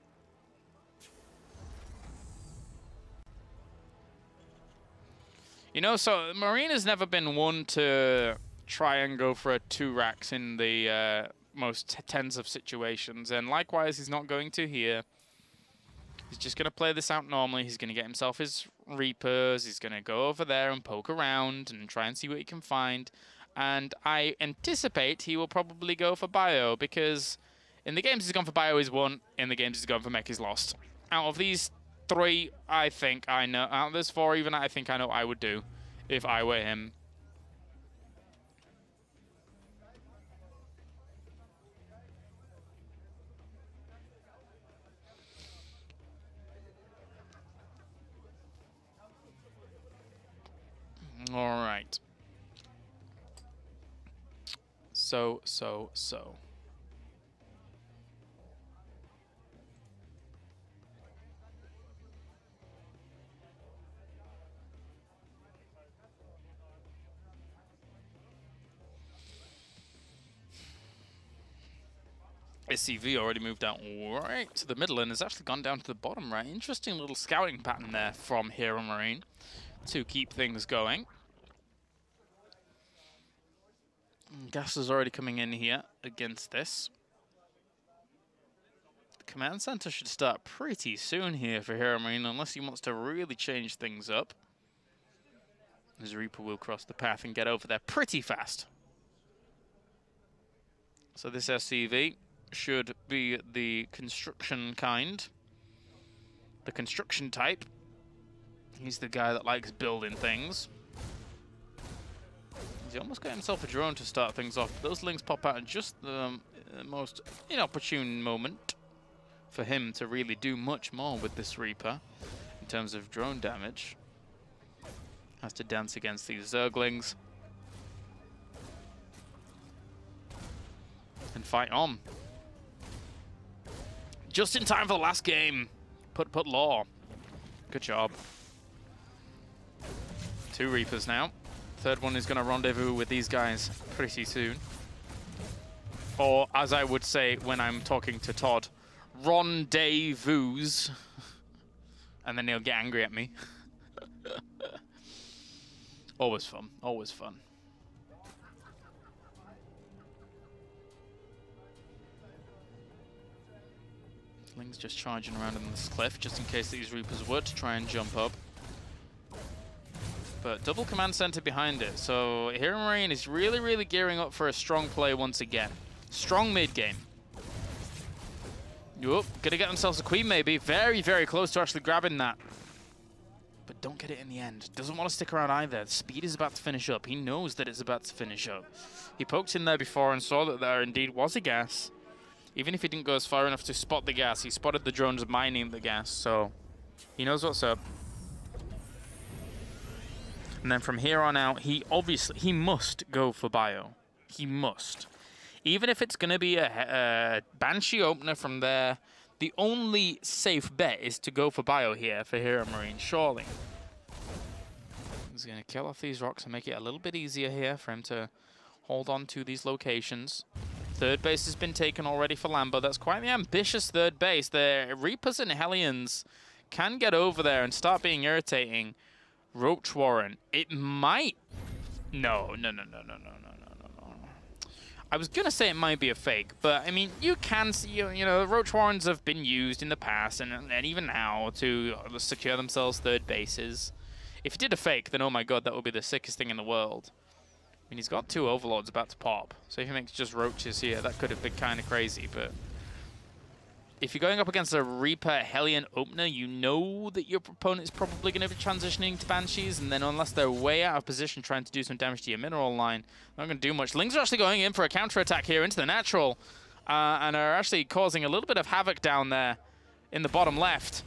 You know, so Marine has never been one to try and go for a 2 racks in the most tense of situations, and likewise he's not going to here. He's just going to play this out normally. He's going to get himself his Reapers. He's going to go over there and poke around and try and see what he can find. And I anticipate he will probably go for Bio, because in the games he's gone for Bio he's won, in the games he's gone for Mech he's lost. Out of these 3, I think I know. Out of this 4, even I think I know what I would do if I were him. All right. So. SCV already moved out right to the middle and has actually gone down to the bottom right. Interesting little scouting pattern there from Hero Marine to keep things going. Gas is already coming in here against this. The command center should start pretty soon here for Hero Marine, unless he wants to really change things up. His Reaper will cross the path and get over there pretty fast. So this SCV should be the construction kind, the construction type. He's the guy that likes building things. He almost got himself a drone to start things off. Those links pop out at just the most inopportune moment for him to really do much more with this Reaper in terms of drone damage. Has to dance against these Zerglings and fight on. Just in time for the last game. Put Law. Good job. 2 Reapers now. Third one is going to rendezvous with these guys pretty soon. Or, as I would say when I'm talking to Todd, rendezvous. And then he'll get angry at me. Always fun. Always fun. Ling's just charging around in this cliff, just in case these Reapers were to try and jump up. But double command center behind it, so Hero Marine is really, really gearing up for a strong play once again. Strong mid game. Yup, gonna get themselves a queen maybe. Very, very close to actually grabbing that. But don't get it in the end. Doesn't want to stick around either. Speed is about to finish up. He knows that it's about to finish up. He poked in there before and saw that there indeed was a gas. Even if he didn't go as far enough to spot the gas, he spotted the drones mining the gas, so he knows what's up. And then from here on out, he must go for bio. He must. Even if it's going to be a Banshee opener from there, the only safe bet is to go for bio here for Hero Marine, surely. He's going to kill off these rocks and make it a little bit easier here for him to hold on to these locations. Third base has been taken already for Lambo. That's quite the ambitious third base. The Reapers and Hellions can get over there and start being irritating. Roach Warren, it might... No. I was going to say it might be a fake, but I mean, you can see, you know, Roach Warrens have been used in the past and even now to secure themselves third bases. If he did a fake, then oh my god, that would be the sickest thing in the world. I mean, he's got 2 Overlords about to pop, so if he makes just Roaches here, that could have been kind of crazy, but... If you're going up against a Reaper Hellion opener, you know that your opponent is probably going to be transitioning to Banshees, and then unless they're way out of position trying to do some damage to your mineral line, they're not going to do much. Lings are actually going in for a counter-attack here into the natural, and are actually causing a little bit of havoc down there in the bottom left.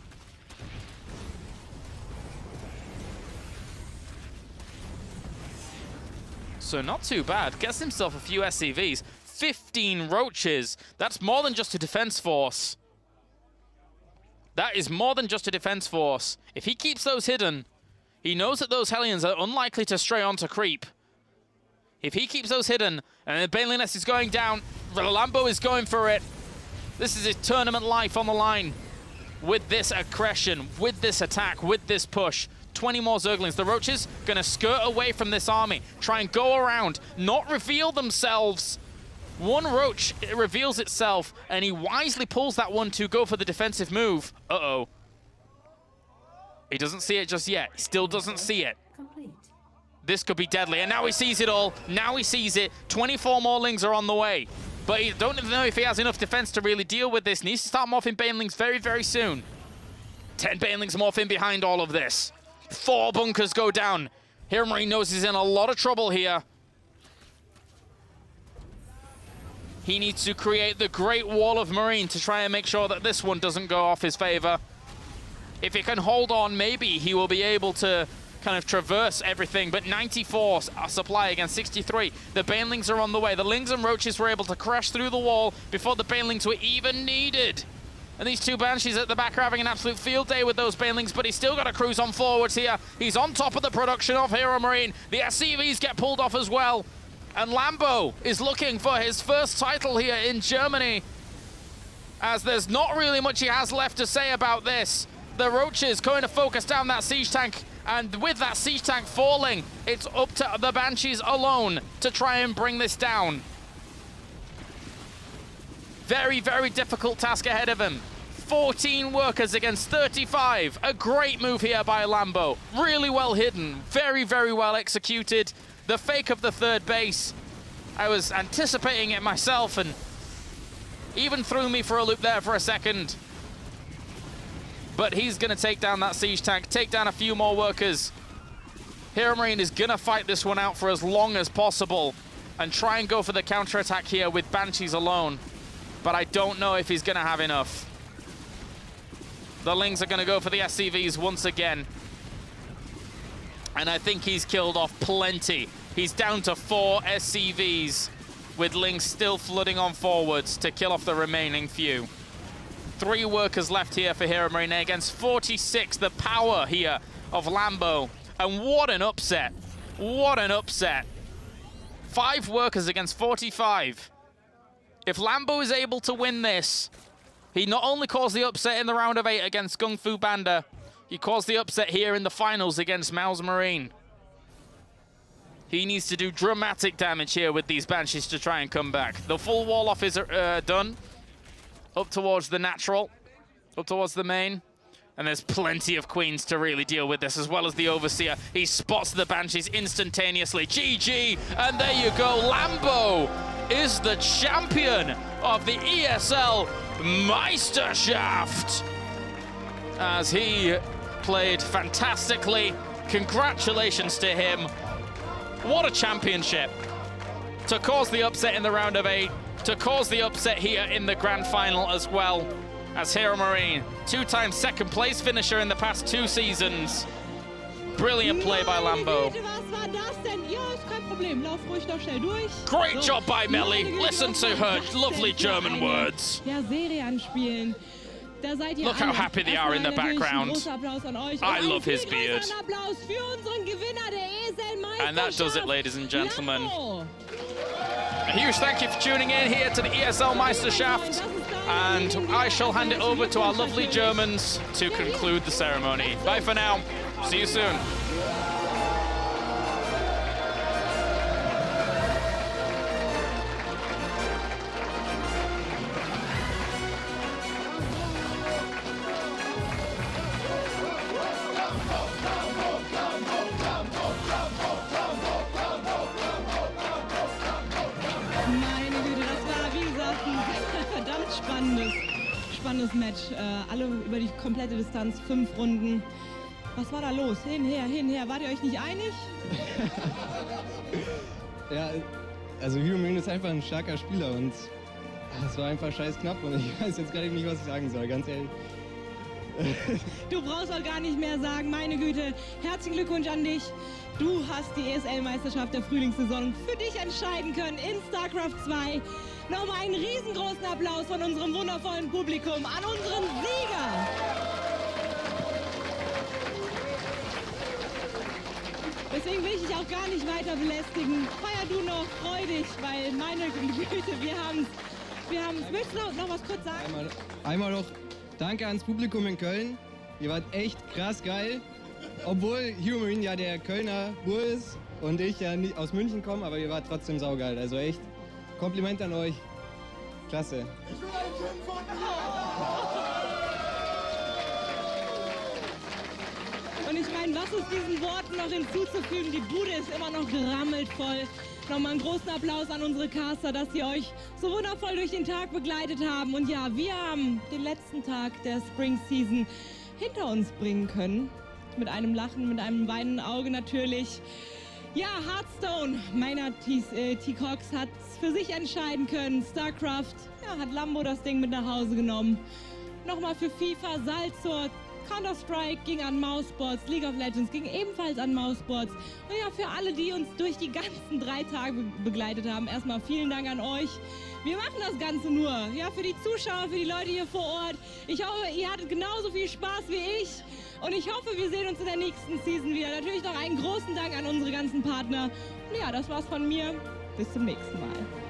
So not too bad. Gets himself a few SCVs. 15 Roaches. That's more than just a defense force. That is more than just a defense force. If he keeps those hidden, he knows that those Hellions are unlikely to stray onto creep. If he keeps those hidden, and the Baneling Nest is going down, Lambo is going for it. This is his tournament life on the line. With this aggression, with this attack, with this push. 20 more Zerglings. The Roaches going to skirt away from this army. Try and go around, not reveal themselves. One Roach, it reveals itself, and he wisely pulls that one to go for the defensive move. Uh-oh. He doesn't see it just yet. He still doesn't see it. This could be deadly, and now he sees it all. Now he sees it. 24 more Lings are on the way. But he don't even know if he has enough defense to really deal with this. Needs to start morphing Banelings very, very soon. 10 Banelings morph in behind all of this. 4 bunkers go down. Hero Marine knows he's in a lot of trouble here. He needs to create the Great Wall of Marine to try and make sure that this one doesn't go off his favor. If he can hold on, maybe he will be able to kind of traverse everything, but 94 supply against 63. The Banelings are on the way. The Lings and Roaches were able to crash through the wall before the Banelings were even needed. And these 2 Banshees at the back are having an absolute field day with those Banelings, but he's still got to cruise on forwards here. He's on top of the production of Hero Marine. The SCVs get pulled off as well. And Lambo is looking for his first title here in Germany, as there's not really much he has left to say about this. The Roaches going to focus down that siege tank, and with that siege tank falling, it's up to the Banshees alone to try and bring this down. Very, very difficult task ahead of him. 14 workers against 35. A great move here by Lambo. Really well hidden, very, very well executed. The fake of the third base, I was anticipating it myself and even threw me for a loop there for a second. But he's going to take down that siege tank, take down a few more workers. Hero Marine is going to fight this one out for as long as possible and try and go for the counter-attack here with Banshees alone. But I don't know if he's going to have enough. The Lings are going to go for the SCVs once again. And I think he's killed off plenty. He's down to 4 SCVs, with Lings still flooding on forwards to kill off the remaining few. 3 workers left here for Hero Marine against 46. The power here of Lambo. And what an upset. What an upset. 5 workers against 45. If Lambo is able to win this, he not only caused the upset in the round of 8 against Kung Fu Panda, he caused the upset here in the finals against Mouse Marine. He needs to do dramatic damage here with these Banshees to try and come back. The full wall off is done. Up towards the natural, up towards the main. And there's plenty of Queens to really deal with this, as well as the Overseer. He spots the Banshees instantaneously. GG, and there you go. Lambo is the champion of the ESL Meisterschaft, as he played fantastically. Congratulations to him. What a championship. To cause the upset in the round of 8, to cause the upset here in the grand final as well, as Hero Marine, 2-time second place finisher in the past 2 seasons. Brilliant play by Lambo. Güte, was war das denn? Ja, ist kein Problem. Lauf ruhig noch schnell durch. Great So. job by Melly. Meine Güte, Listen was to war her das lovely denn für German eine, words. Ja, Serie anspielen. Da seid ihr Look how alle. happy they are in the Erstmal natürlich background. Ein großer Applaus an euch. I Und love his einen viel beard. größeren Applaus für unseren Gewinner der ESL-Meisterschaft. And that does it, ladies and gentlemen. Lambo. A huge thank you for tuning in here to the ESL Meisterschaft. And I shall hand it over to our lovely Germans to conclude the ceremony. Bye for now. See you soon. Meine Güte, das war, wie gesagt, ein verdammt spannendes Match. Alle über die komplette Distanz, 5 Runden. Was war da los? Hinher. Wart ihr euch nicht einig? Ja, also Heromarine ist einfach ein starker Spieler und es war einfach scheiß knapp und ich weiß jetzt gar nicht, was ich sagen soll, ganz ehrlich. Du brauchst auch gar nicht mehr sagen, meine Güte. Herzlichen Glückwunsch an dich. Du hast die ESL-Meisterschaft der Frühlingssaison für dich entscheiden können in StarCraft 2. Nochmal einen riesengroßen Applaus von unserem wundervollen Publikum an unseren Sieger. Deswegen will ich dich auch gar nicht weiter belästigen. Feier du noch, freu dich, weil meine Güte, wir haben's. Willst du noch was kurz sagen? Einmal noch danke ans Publikum in Köln. Ihr wart echt krass geil. Obwohl Heromarine ja der Kölner Bur ist und ich ja nicht aus München komme, aber ihr wart trotzdem saugeil. Also echt Kompliment an euch. Klasse. Und ich meine, was ist diesen Worten noch hinzuzufügen? Die Bude ist immer noch gerammelt voll. Nochmal einen großen Applaus an unsere Caster, dass sie euch so wundervoll durch den Tag begleitet haben. Und ja, wir haben den letzten Tag der Spring Season hinter uns bringen können. Mit einem Lachen, mit einem weinenden Auge natürlich. Ja, Hearthstone, meiner T-Cox hat es für sich entscheiden können. StarCraft, ja, hat Lambo das Ding mit nach Hause genommen. Nochmal für FIFA, Salzor, Counter-Strike ging an Mousebots, League of Legends ging ebenfalls an Mousebots. Und ja, für alle, die uns durch die ganzen 3 Tage begleitet haben, erstmal vielen Dank an euch. Wir machen das Ganze nur, ja, für die Zuschauer, für die Leute hier vor Ort. Ich hoffe, ihr hattet genauso viel Spaß wie ich. Und ich hoffe, wir sehen uns in der nächsten Season wieder. Natürlich noch einen großen Dank an unsere ganzen Partner. Und ja, das war's von mir. Bis zum nächsten Mal.